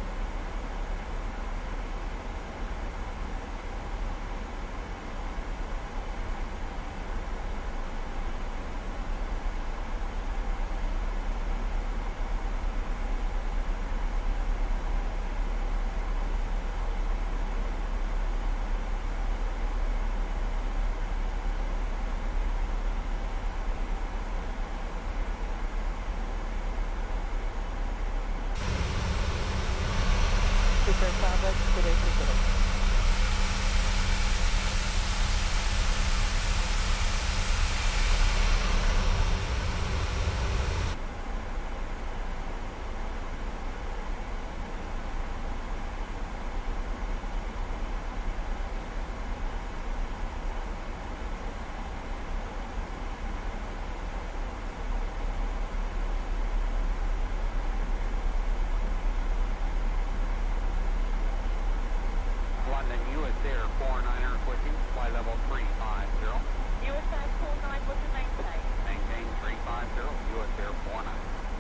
London, US Air 49er switching, flight level 350. US Air 49, what's your maintain? Maintain 350, US Air 49.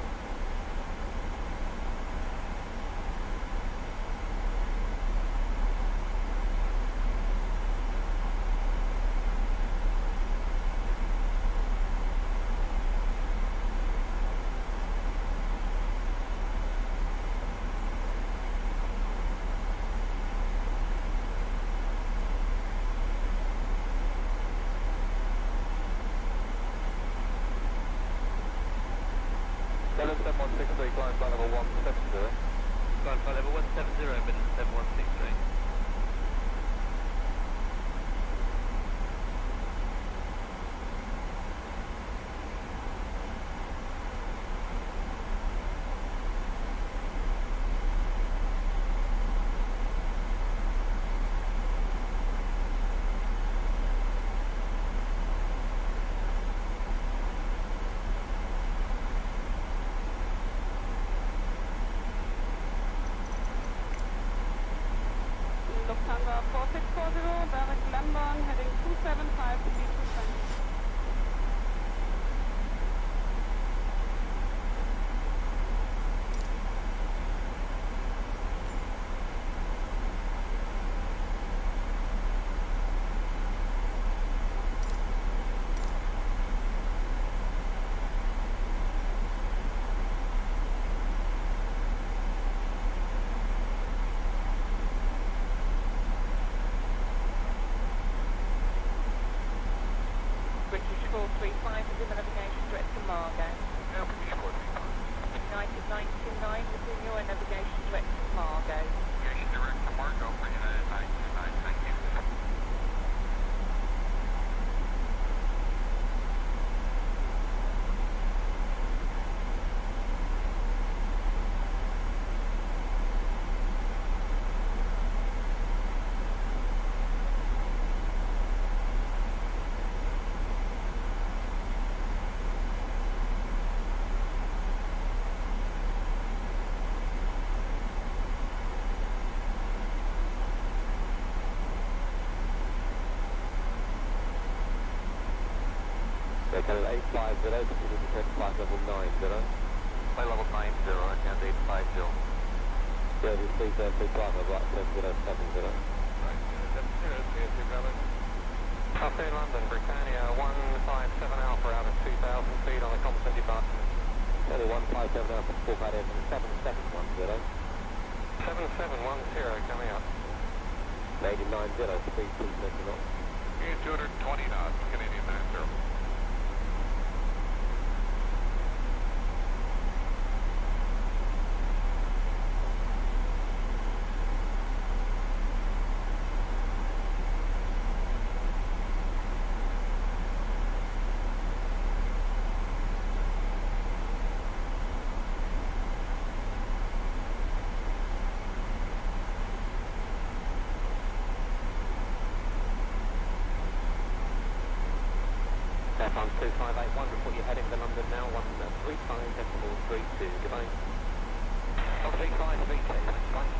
Delta 7163, climb flight level 170. Climb flight level 170, but 7163. Lufthansa 4640, direct London, heading 275 to B220. British 435 is in the navigation direct to Margate. Yeah, British 435. United 929 is in your navigation direct to Margate. Navigation direct to Margate for United 929, thank you. Channel 850, continue to flight level 90. Flight level 90, and 850. Yeah, please flight level 7070. Right, 70, brother. Afternoon London, Britannia 157 Alpha out of 2,000 feet on the compensated button. Channel 157 Alpha, full bad in 7710. 7710 coming up. Lady 90, speed 220 knots. 220 knots, Canadian 90. Airfront 2581, report you're heading to London now, 135.32, goodbye. 135, thanks, bye.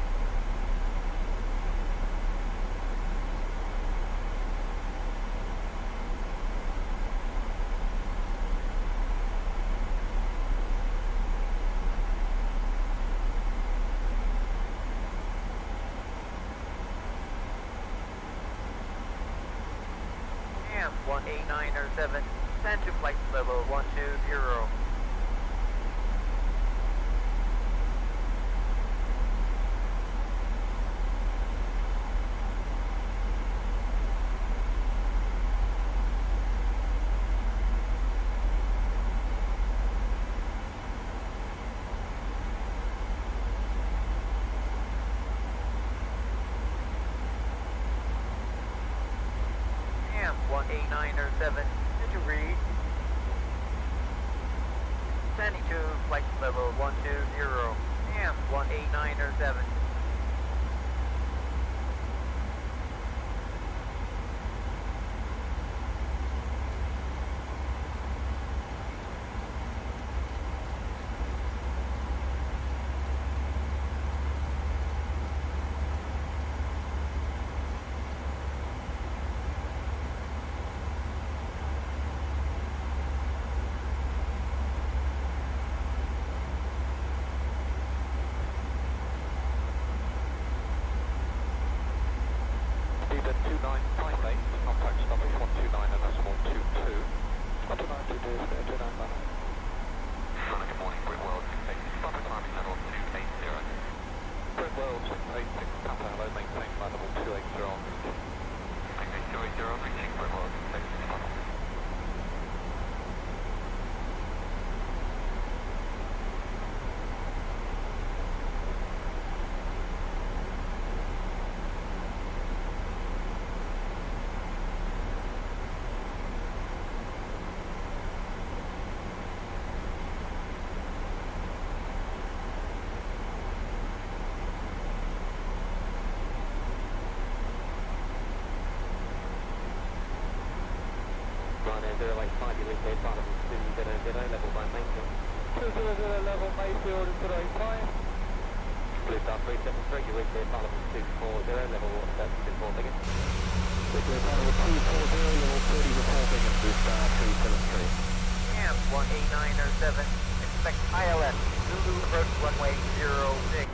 AM 18907, send to flight level 120. AM 18907, to read. Sandy to flight level 120, AM 18907. Speed at 2958, contact stoppage 129.22. 12922, 29 bye. Good morning, Britwell, 686, stop at climbing level 280. Britwell, 686, Papa, hello, maintain flight level 280 on route. Okay, 280, reaching Britwell, 686, Papa. Ryanair 085, you reach flight level 200, level by Mayfield. 200 level Mayfield, 085. Blue Star 373, you reach here, Malibu 240, level water surface 24 again. Blue Malibu 240, you're 30 reporting at Blue Star 373. Cam 18907, expect ILS, Zulu approach runway 06.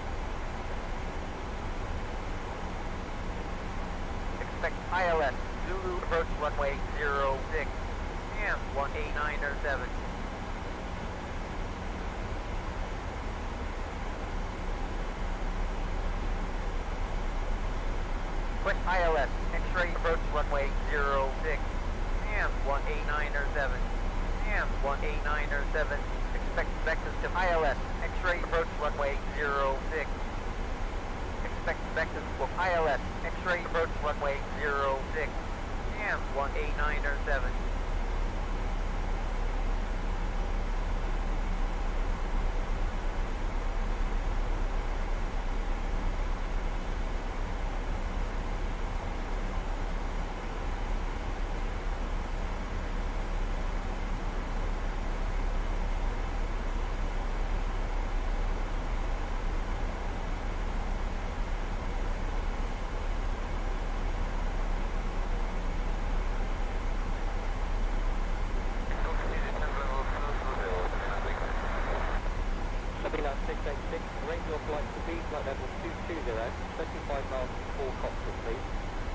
Expect ILS, Zulu approach runway 06. Cam 18907. Quit ILS, X-ray approach runway 06. Cam 18907. Cam 18907. Expect vectors to ILS, X-ray approach runway 06. Expect vectors for ILS, X-ray approach runway 06. Cam 18907. Range your flight to be flight level 220, 25 miles before cockpit, please.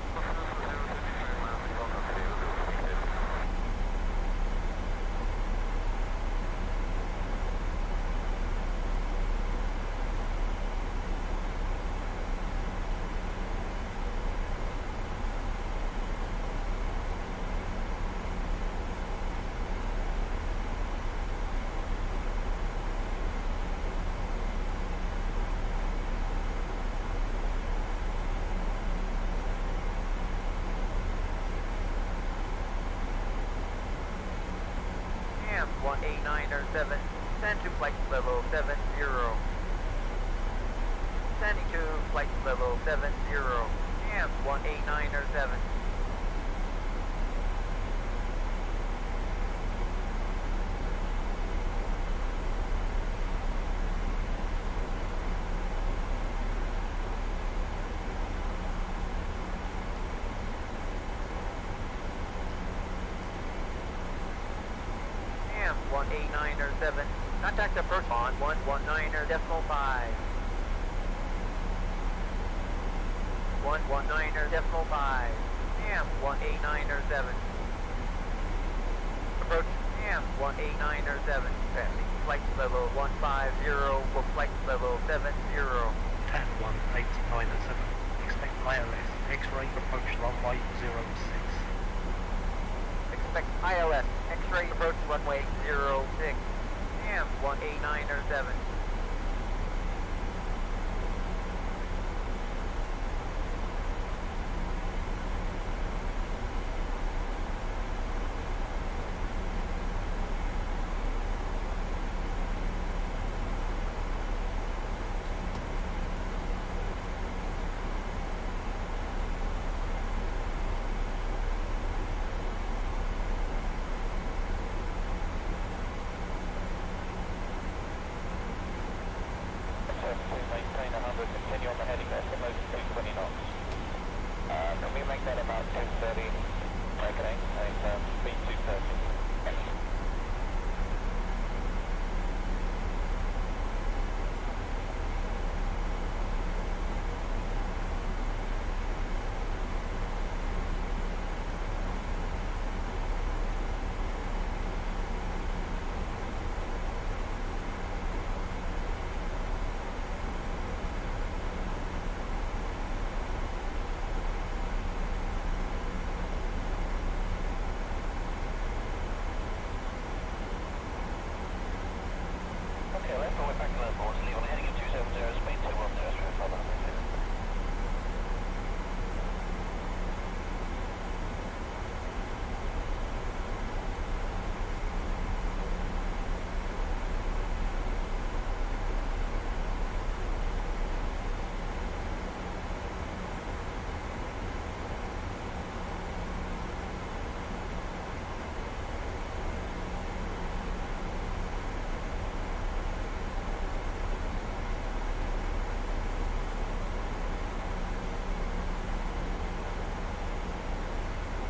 Cam 18907, send to flight level 70. Sending to flight level 70. Cam 18907. Cam 18907, contact approach on 119.5. 119.5. Cam 18907. Approach Cam 18907. Passing flight level 150 for flight level 70. 10897. Expect ILS. X-ray approach runway 06. Expect ILS. X-ray approach runway 06. Cam 18907.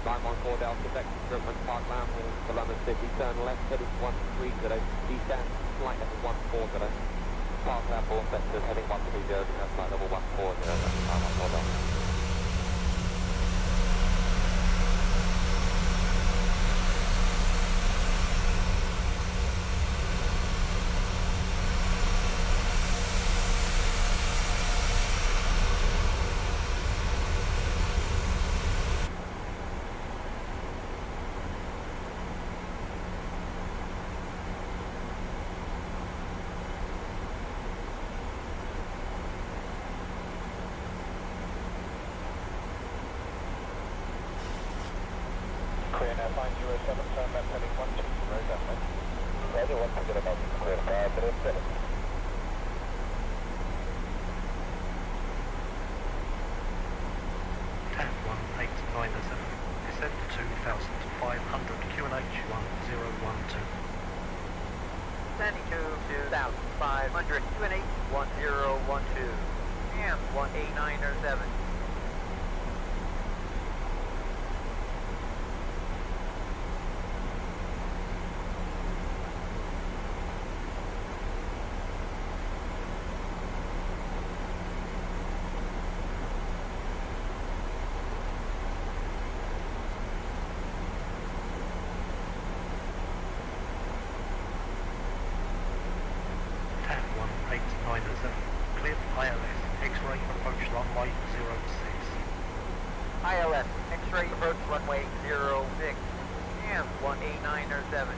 914 Delta, Vector Griffin Park Lamb, Columbus City, turn left, heading 130, descend, flight level 140. Park Lamb, all vectors heading 130, flight level 140, 914 Delta. Clear now, 507, turn left heading 120, very definitely. Roger, once again about to clear 507. Descend 2,500, QNH 1012. Standing to 2,500, QNH 1012. AM 18907. Clear ILS, X-ray approach runway 06. ILS, X-ray approach runway 06. AM 18907.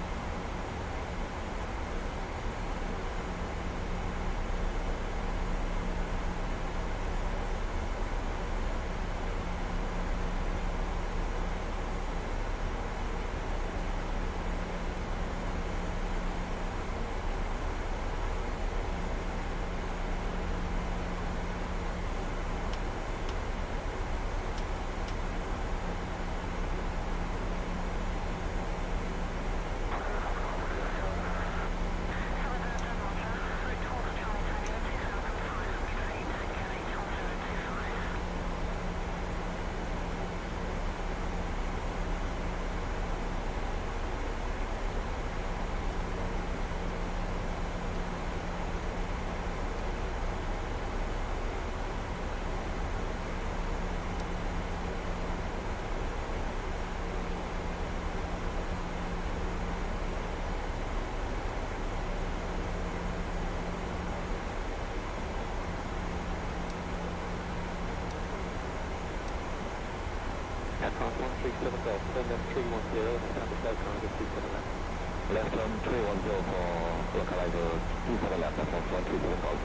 Aircraft 137 Golf, turn left 310, and stand the target 27 left. Left turn 310 for localizer 27 left, that's 137 Golf.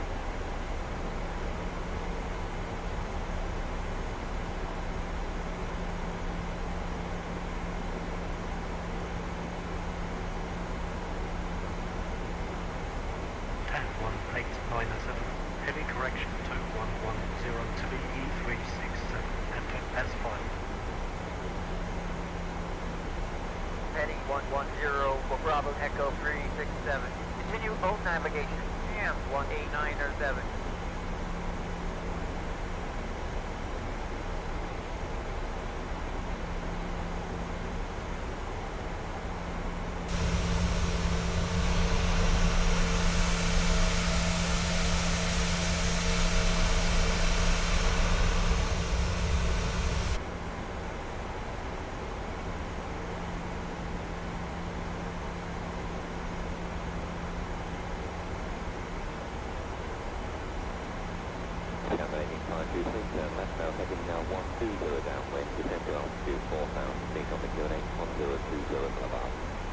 TAF 1897, heavy correction 2110 to be E367, enter as filed. Heading 110 for Bravo Echo 367. Continue boat navigation. AM 18907. Turn left now, heading now 120 downwind, descend to altitude 4,000 feet on the QNH 1020 Boulevard.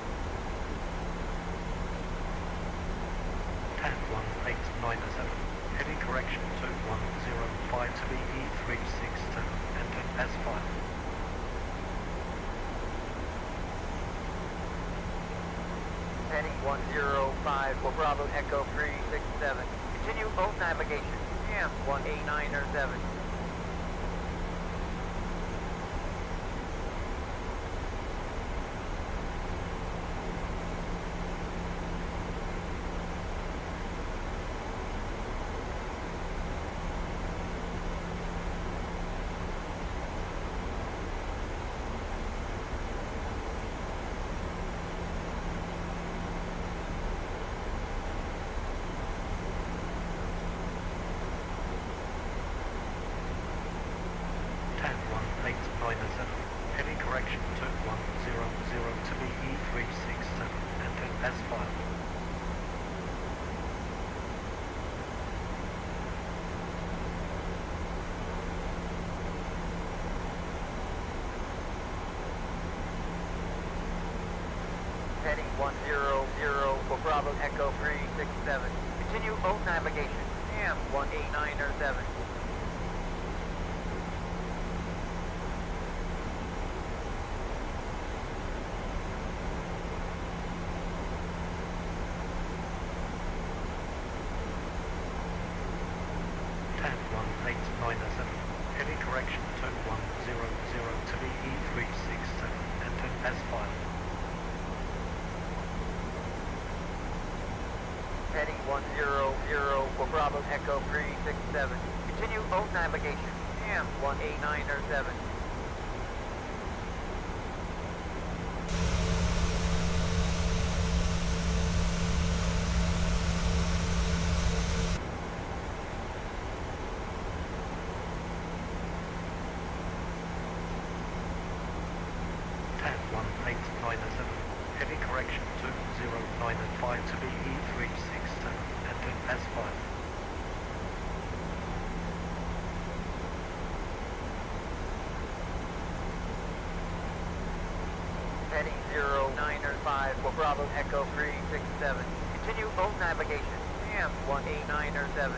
TAF 1897, heavy correction 2105 to be E362, enter as filed. Heading 105 for Bravo Echo 367. Continue boat navigation. AM 18907. heading correction to 100 to be E367, entered as filed. Heading 100 for Bravo Echo 367. Continue both navigation. AM 18907. Heading correction to 100 to be E367, entered as filed. Heading 100 for Bravo Echo 367. Continue both navigation. AM 18907. Heading correction to 095 to be E367, entered as filed. Heading 095 for Bravo Echo 367. Continue both navigation. AM 18907.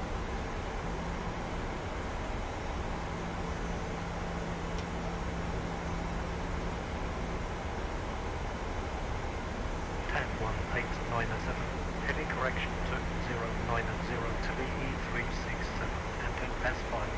Heading correction to 090 to be E367, entered as filed.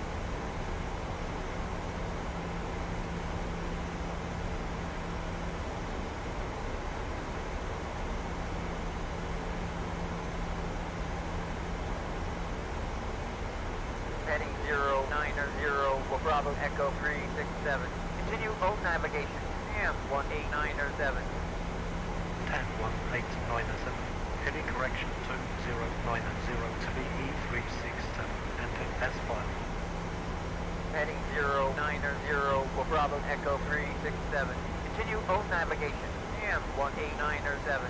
Heading 090 for Bravo Echo 367. Continue both navigation. AM 18907. 11897. Heading correction to 090 to be E367, entered as filed. Heading 090 for Bravo Echo 367. Continue both navigation. AM 18907.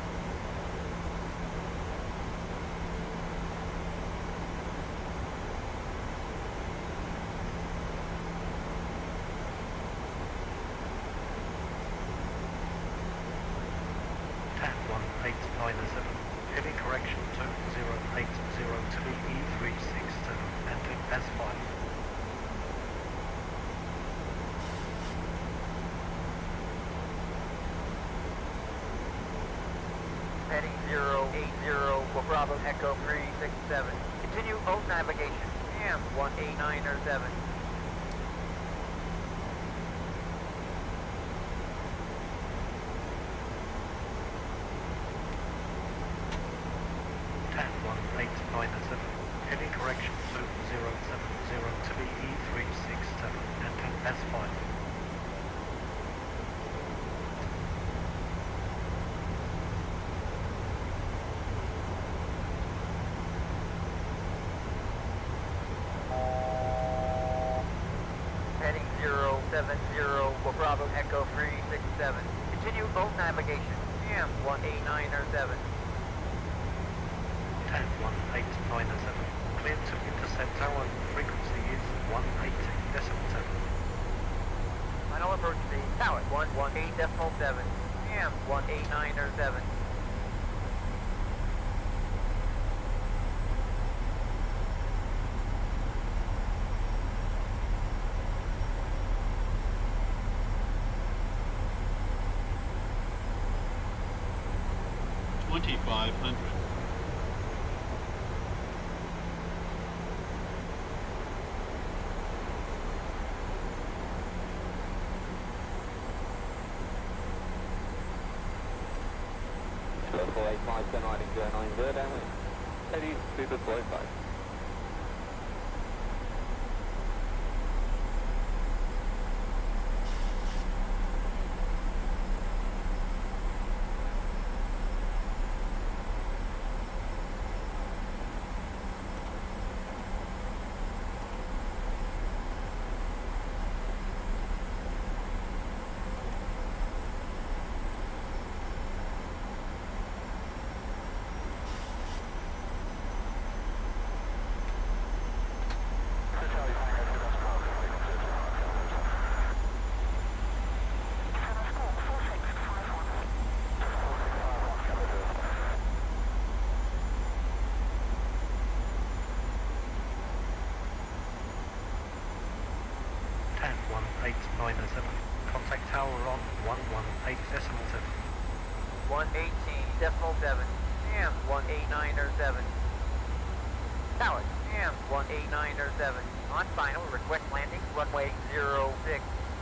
Heading correction to 080 to be E367, entered as filed. Heading 080 for Bravo Echo 367. Continue both navigation. AM 18907. Heading correction to 070 to be E367, entered as filed. Heading 070 for Bravo Echo 367. Continue both navigation. AM 18907. 11897. Cleared to intercept tower. Frequency is 180.7. Final approach speed. Tower 118.7. AM 18907. Downwind. Steady, speed to 45. 18907. Contact tower on 118.7. 118.7. And 18907. Tower, and 18907. On final, request landing, runway 06.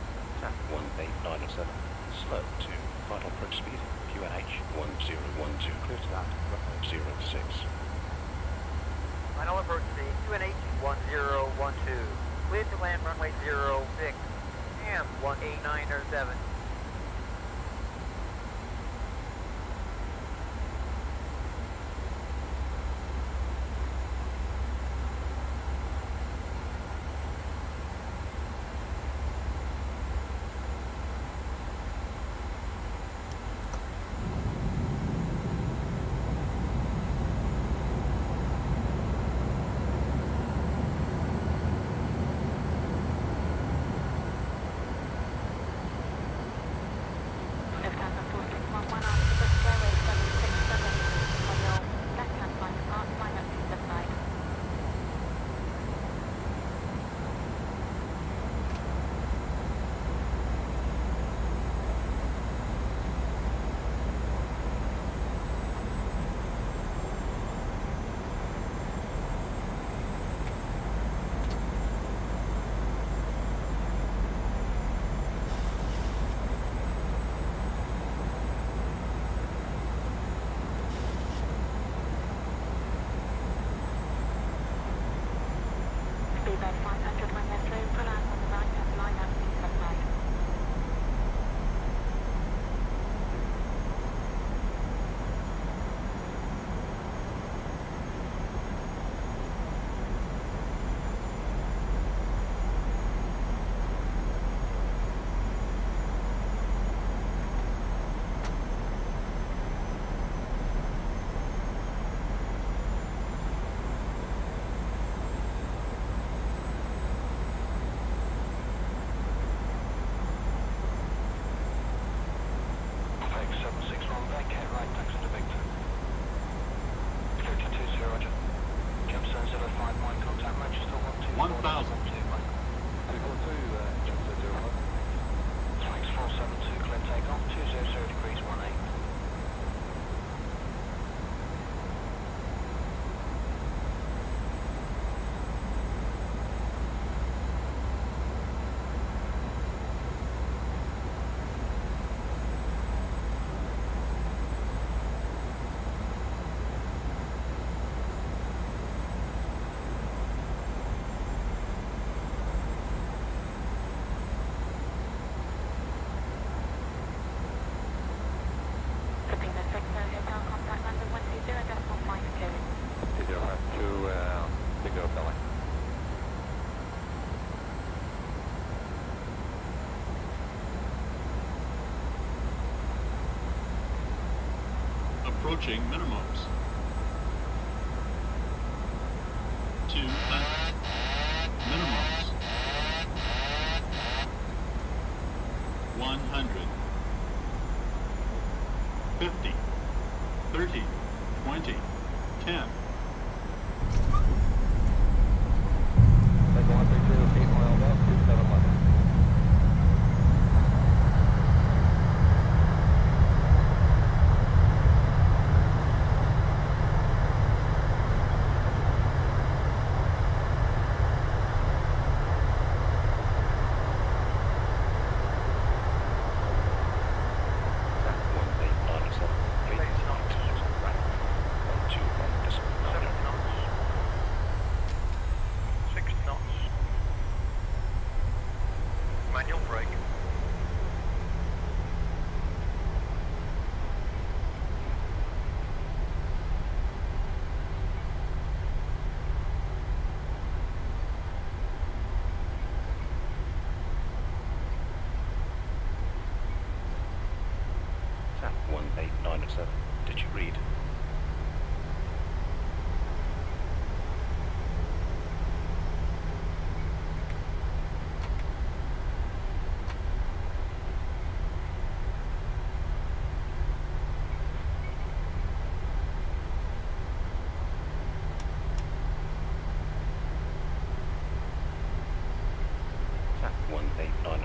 1897. Slow to final approach speed. QNH 1012. Clear to land. Runway 06. Final approach speed, QNH 1012. Clear to land, runway 06. And 18907. Approaching minimums. 200. Minimums. 100. 50. 30. 20. 10.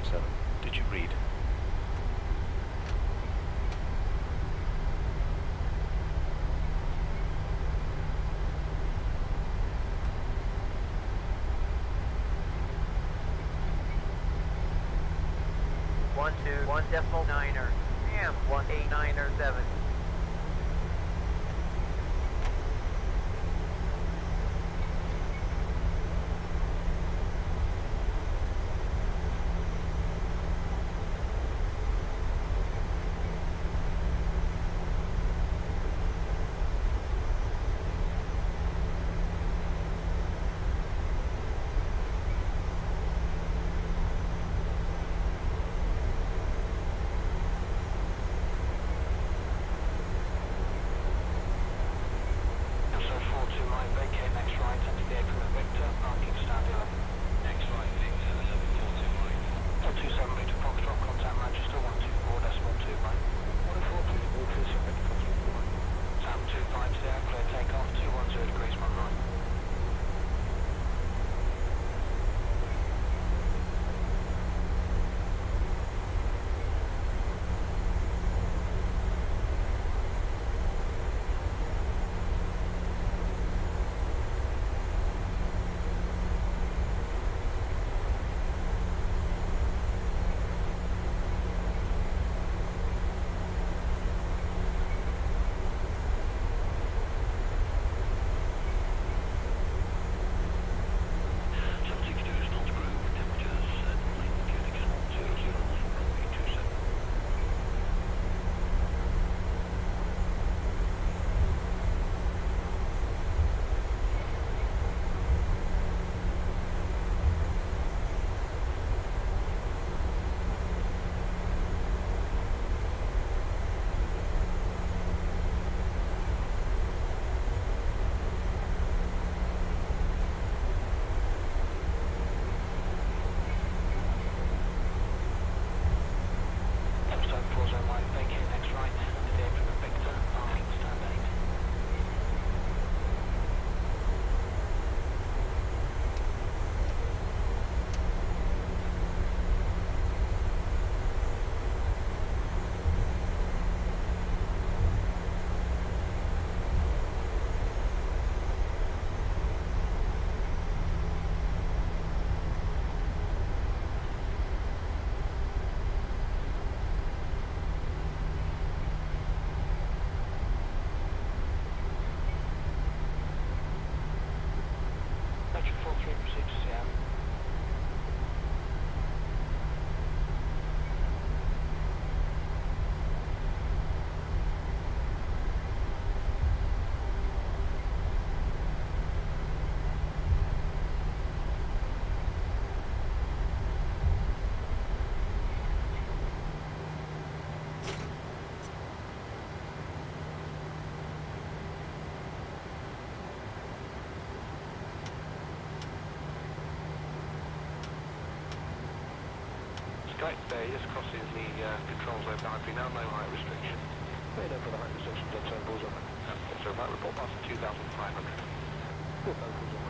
7. Did you read? One two 1.9er. AM 189er7. Skype Bay just crosses the control zone boundary now, no height restriction. Wait over the height restrictions on zone balls on it. So right, report past 2,500. Good locals on it.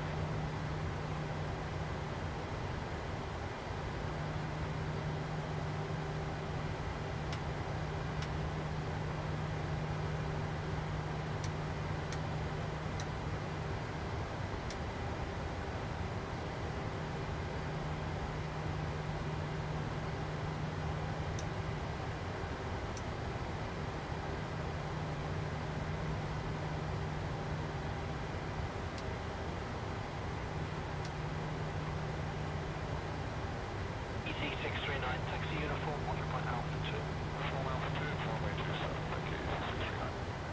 Taxi uniform, occupy Alpha 2. Form Alpha 2, form way 27, thank you, 639.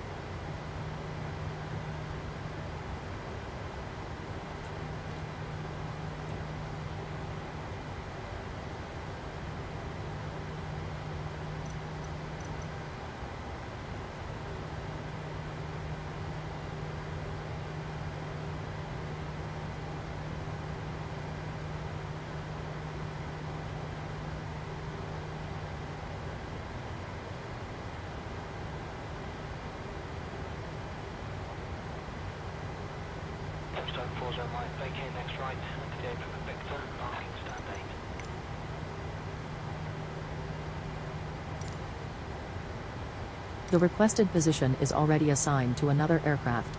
Stone 40 right, vacate next right, and today from Victor, marking stand 8. The requested position is already assigned to another aircraft.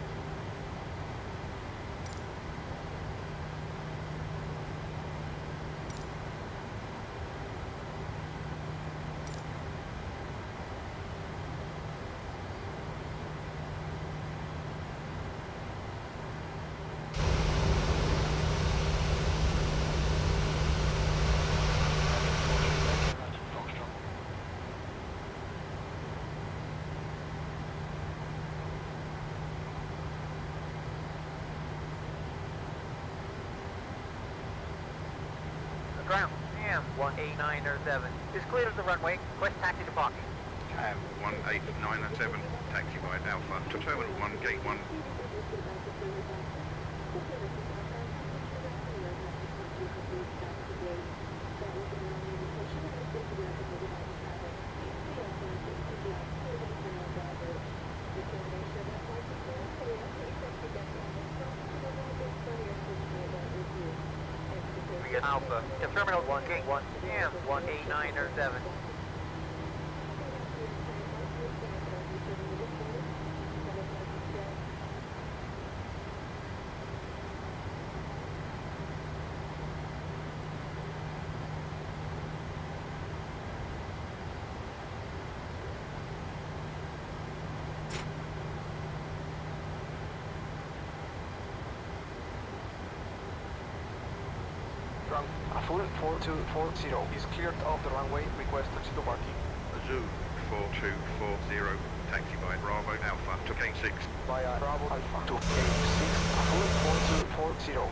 Ground, CM 18907 is clear of the runway. Request taxi to parking. Cam 18907, taxi by Alpha to Terminal 1, Gate 1. Alpha to Terminal 1, Gate 1, CM 18907. Full 4240 is cleared off the runway. Request taxi to parking. Zoo 4240, taxi by Bravo Alpha to Gate 6. Via Bravo Alpha to Gate 6, full 4240.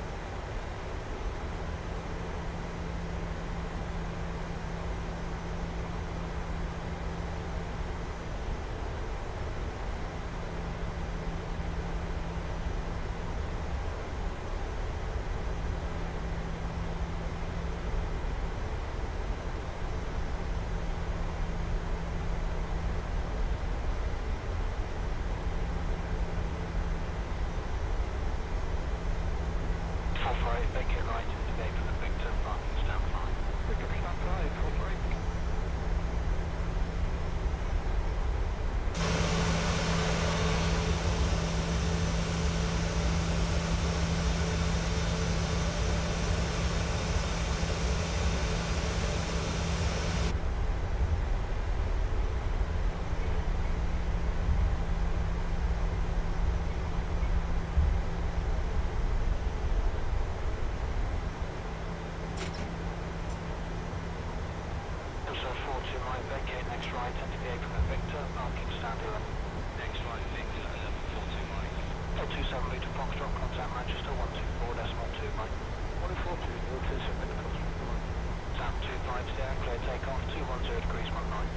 Vacate right today for the Victor, parking stand 5. Victor stand 5, full break. Vacate next right, and deviate from the Victor, parking stand 11. Next right, Victor, 1142 Mike. 427 Victor Foxtrot, contact Manchester 124.2 Mike. 142, 027 Victor Foxtrot. Tap 25 down, clear takeoff, 210 degrees 19.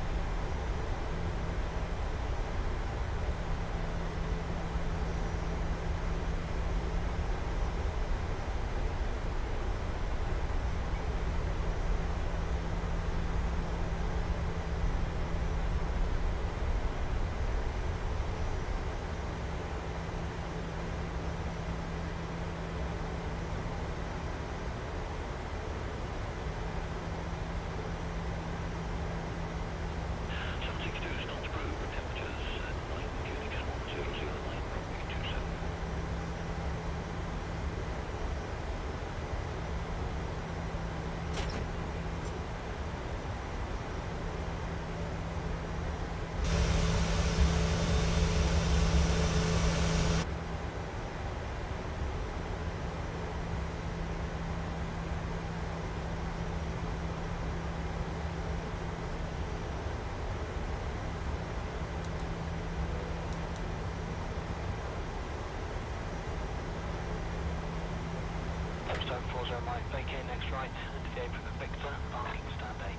Stone 40 Mike, vacate next right, and deviate from the Victor, parking stand 8.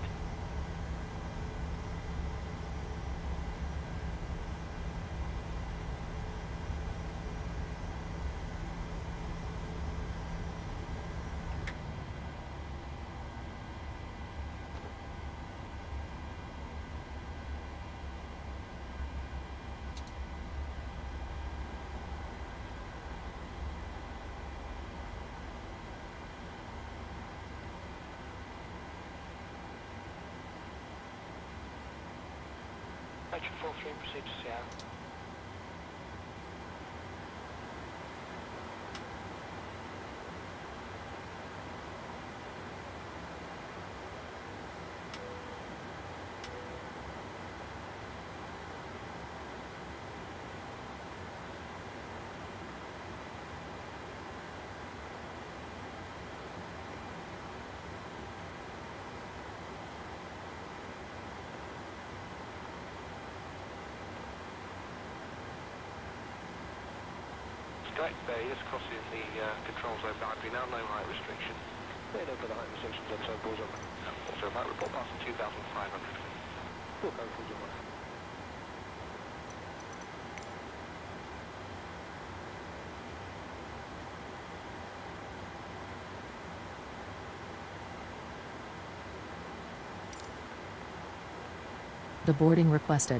Patron 43, proceed to Sierra. Skype Bay is crossing the control zone boundary now, no height restriction. Cleared over the height restrictions and so balls over. Also, might report passing 2,500 feet. Full code full zone. The boarding requested.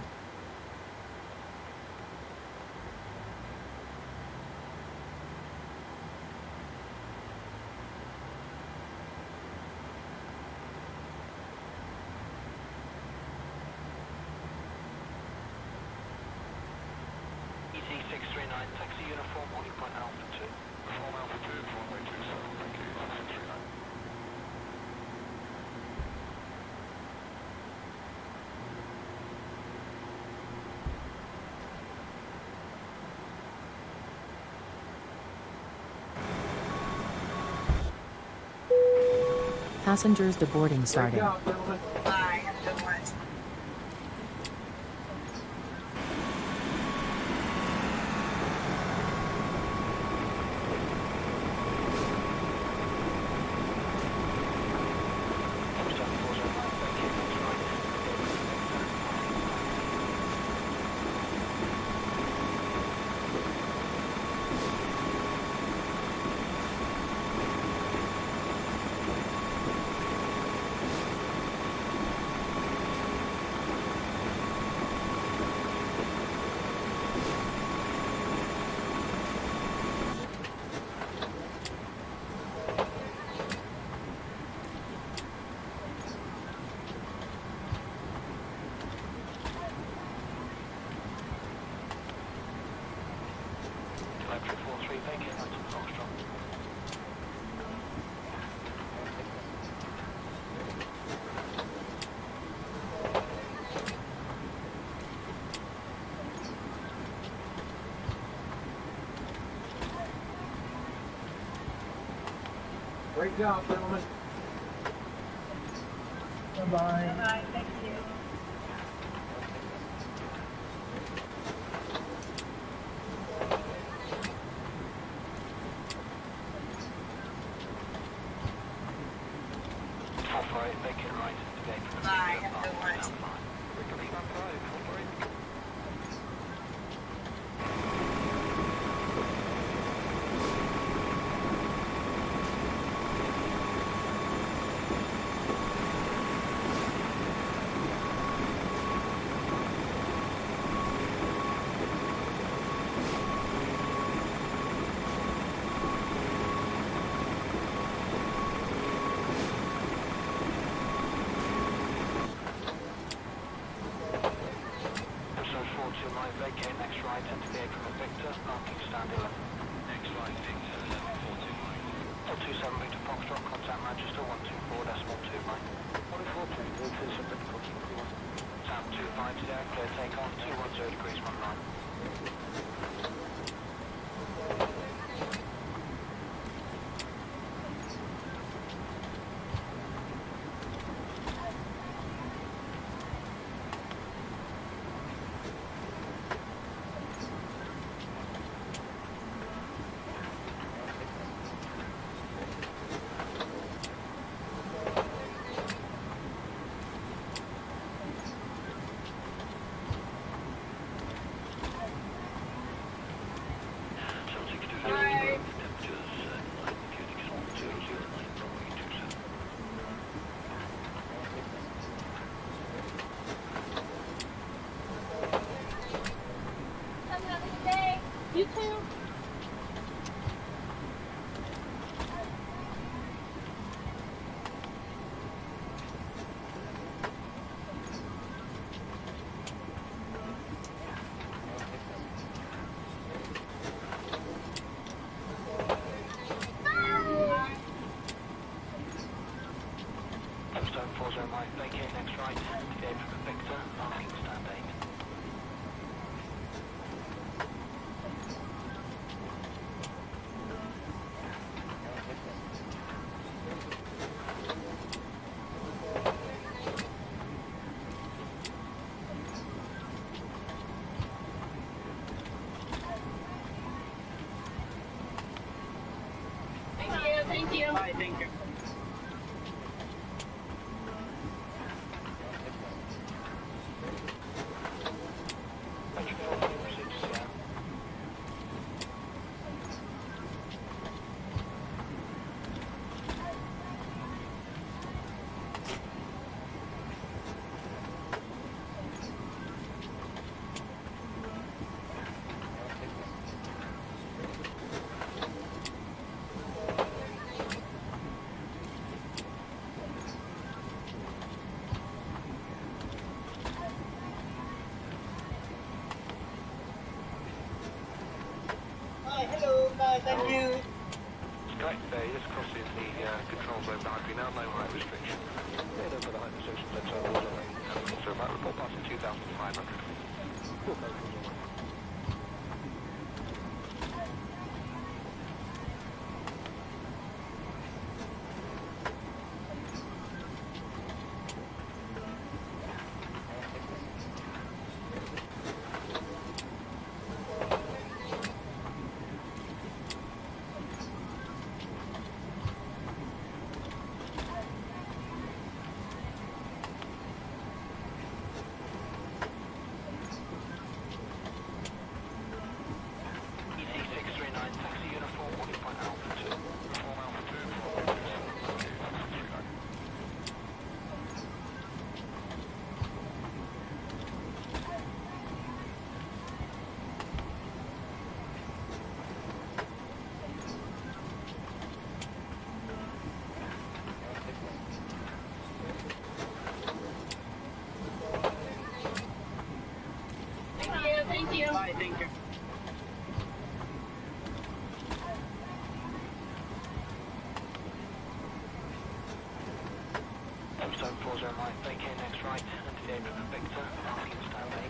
ET639, taxi uniform, holding point Alpha 2. Reform Alpha 2, runway 27, thank you, ET639. Passengers deboarding starting. Bye. Have a good one. Great job, gentlemen. Bye-bye. Bye-bye. Thank you. Vacant right today. Bye. Have a good one. Vacate next right, enter the apron of Victor, marking stand 11. Next right, Victor, 1142 mile. 427 Victor Foxtrot, contact Manchester, 124.2 mile. 142, Victor, subject to booking, Sam 25 today, clear takeoff, 210 degrees 19. 740 Mike, vacate next right, today from Victor, marking stand 8. Thank you. Bye, thank you. Hello, bye, thank you. Skype Bay, just crossing the control zone boundary now, no height restriction. Head over the height restrictions at Total Zone. So about report passing 2,500. Thank you. Bye, thank you. Zone 740 Mike, vacate next right, and today from Victor, marking stand 8.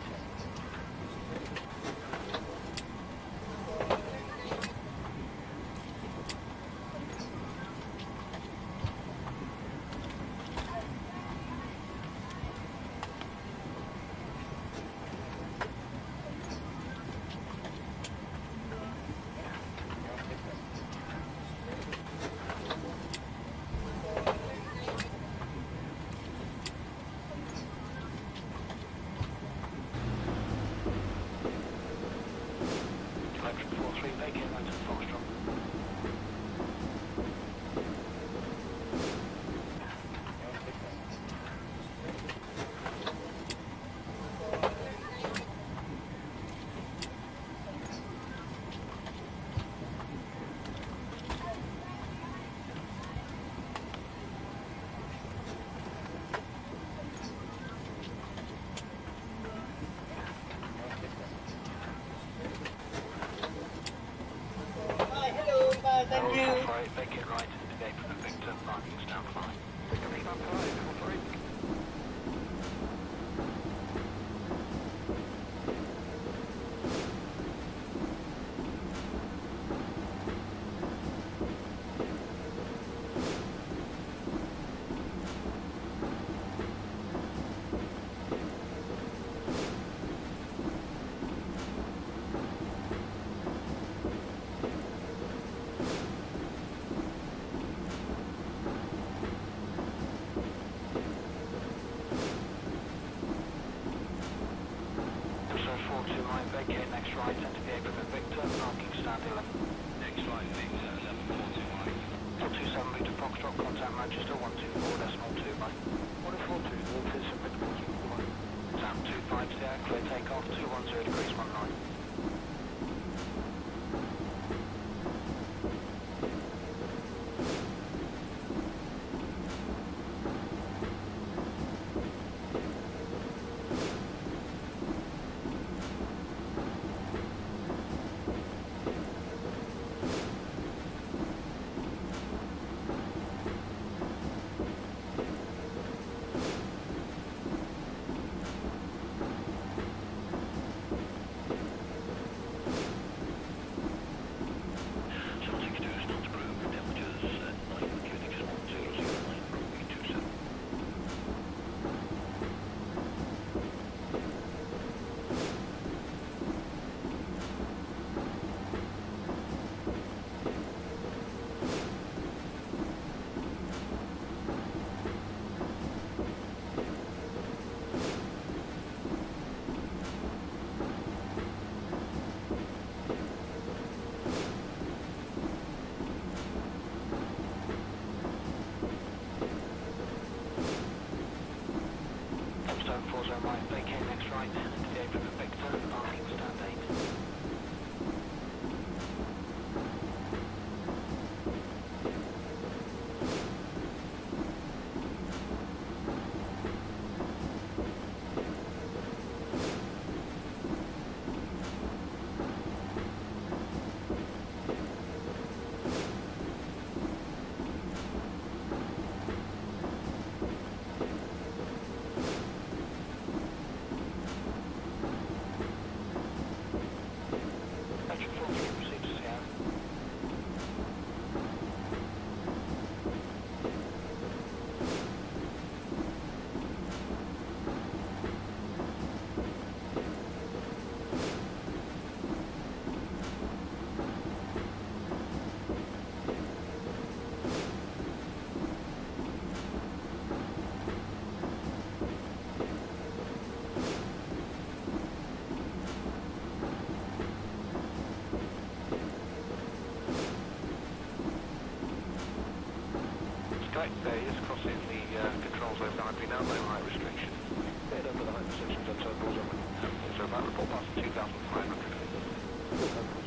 Thank you. Right, vacate right, today from Victor, marking stand 5. Victor, leave up high, call 3. Vacate next right, enter vehicle for Victor, marking stand 11. Next right, Victor, 1142 Mike. 427 Victor Foxtrot, contact Manchester 124.2 by 142, North is submit 1. Tap 25 there, clear takeoff, 210 degrees 19. Straight there, just crossing the control zone boundary now, no height restriction. Head over the height restrictions and so forth. Also about report past 2,500 feet.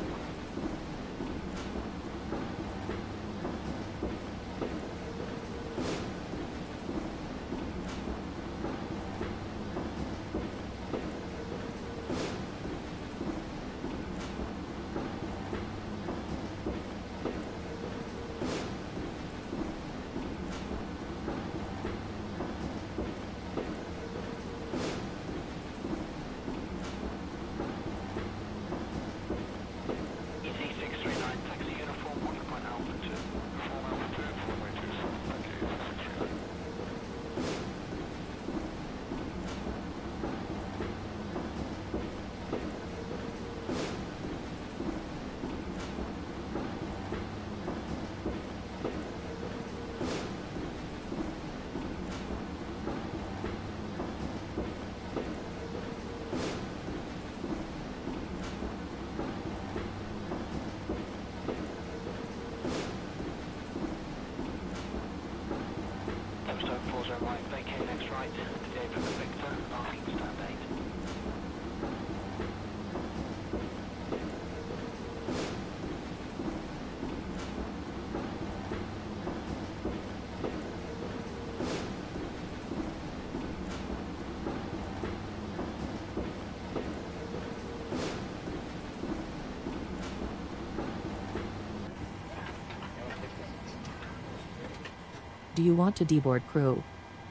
Do you want to deboard crew?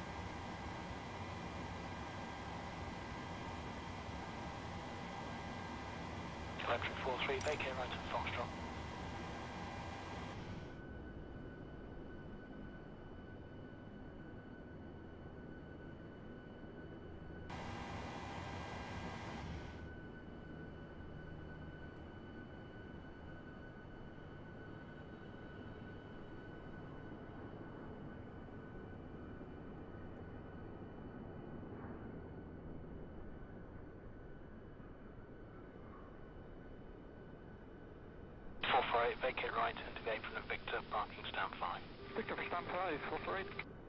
Electric 43, vacate right at Foxtrot. Vacate right into the apron of Victor, parking stand 5. Victor for stand 5, 448.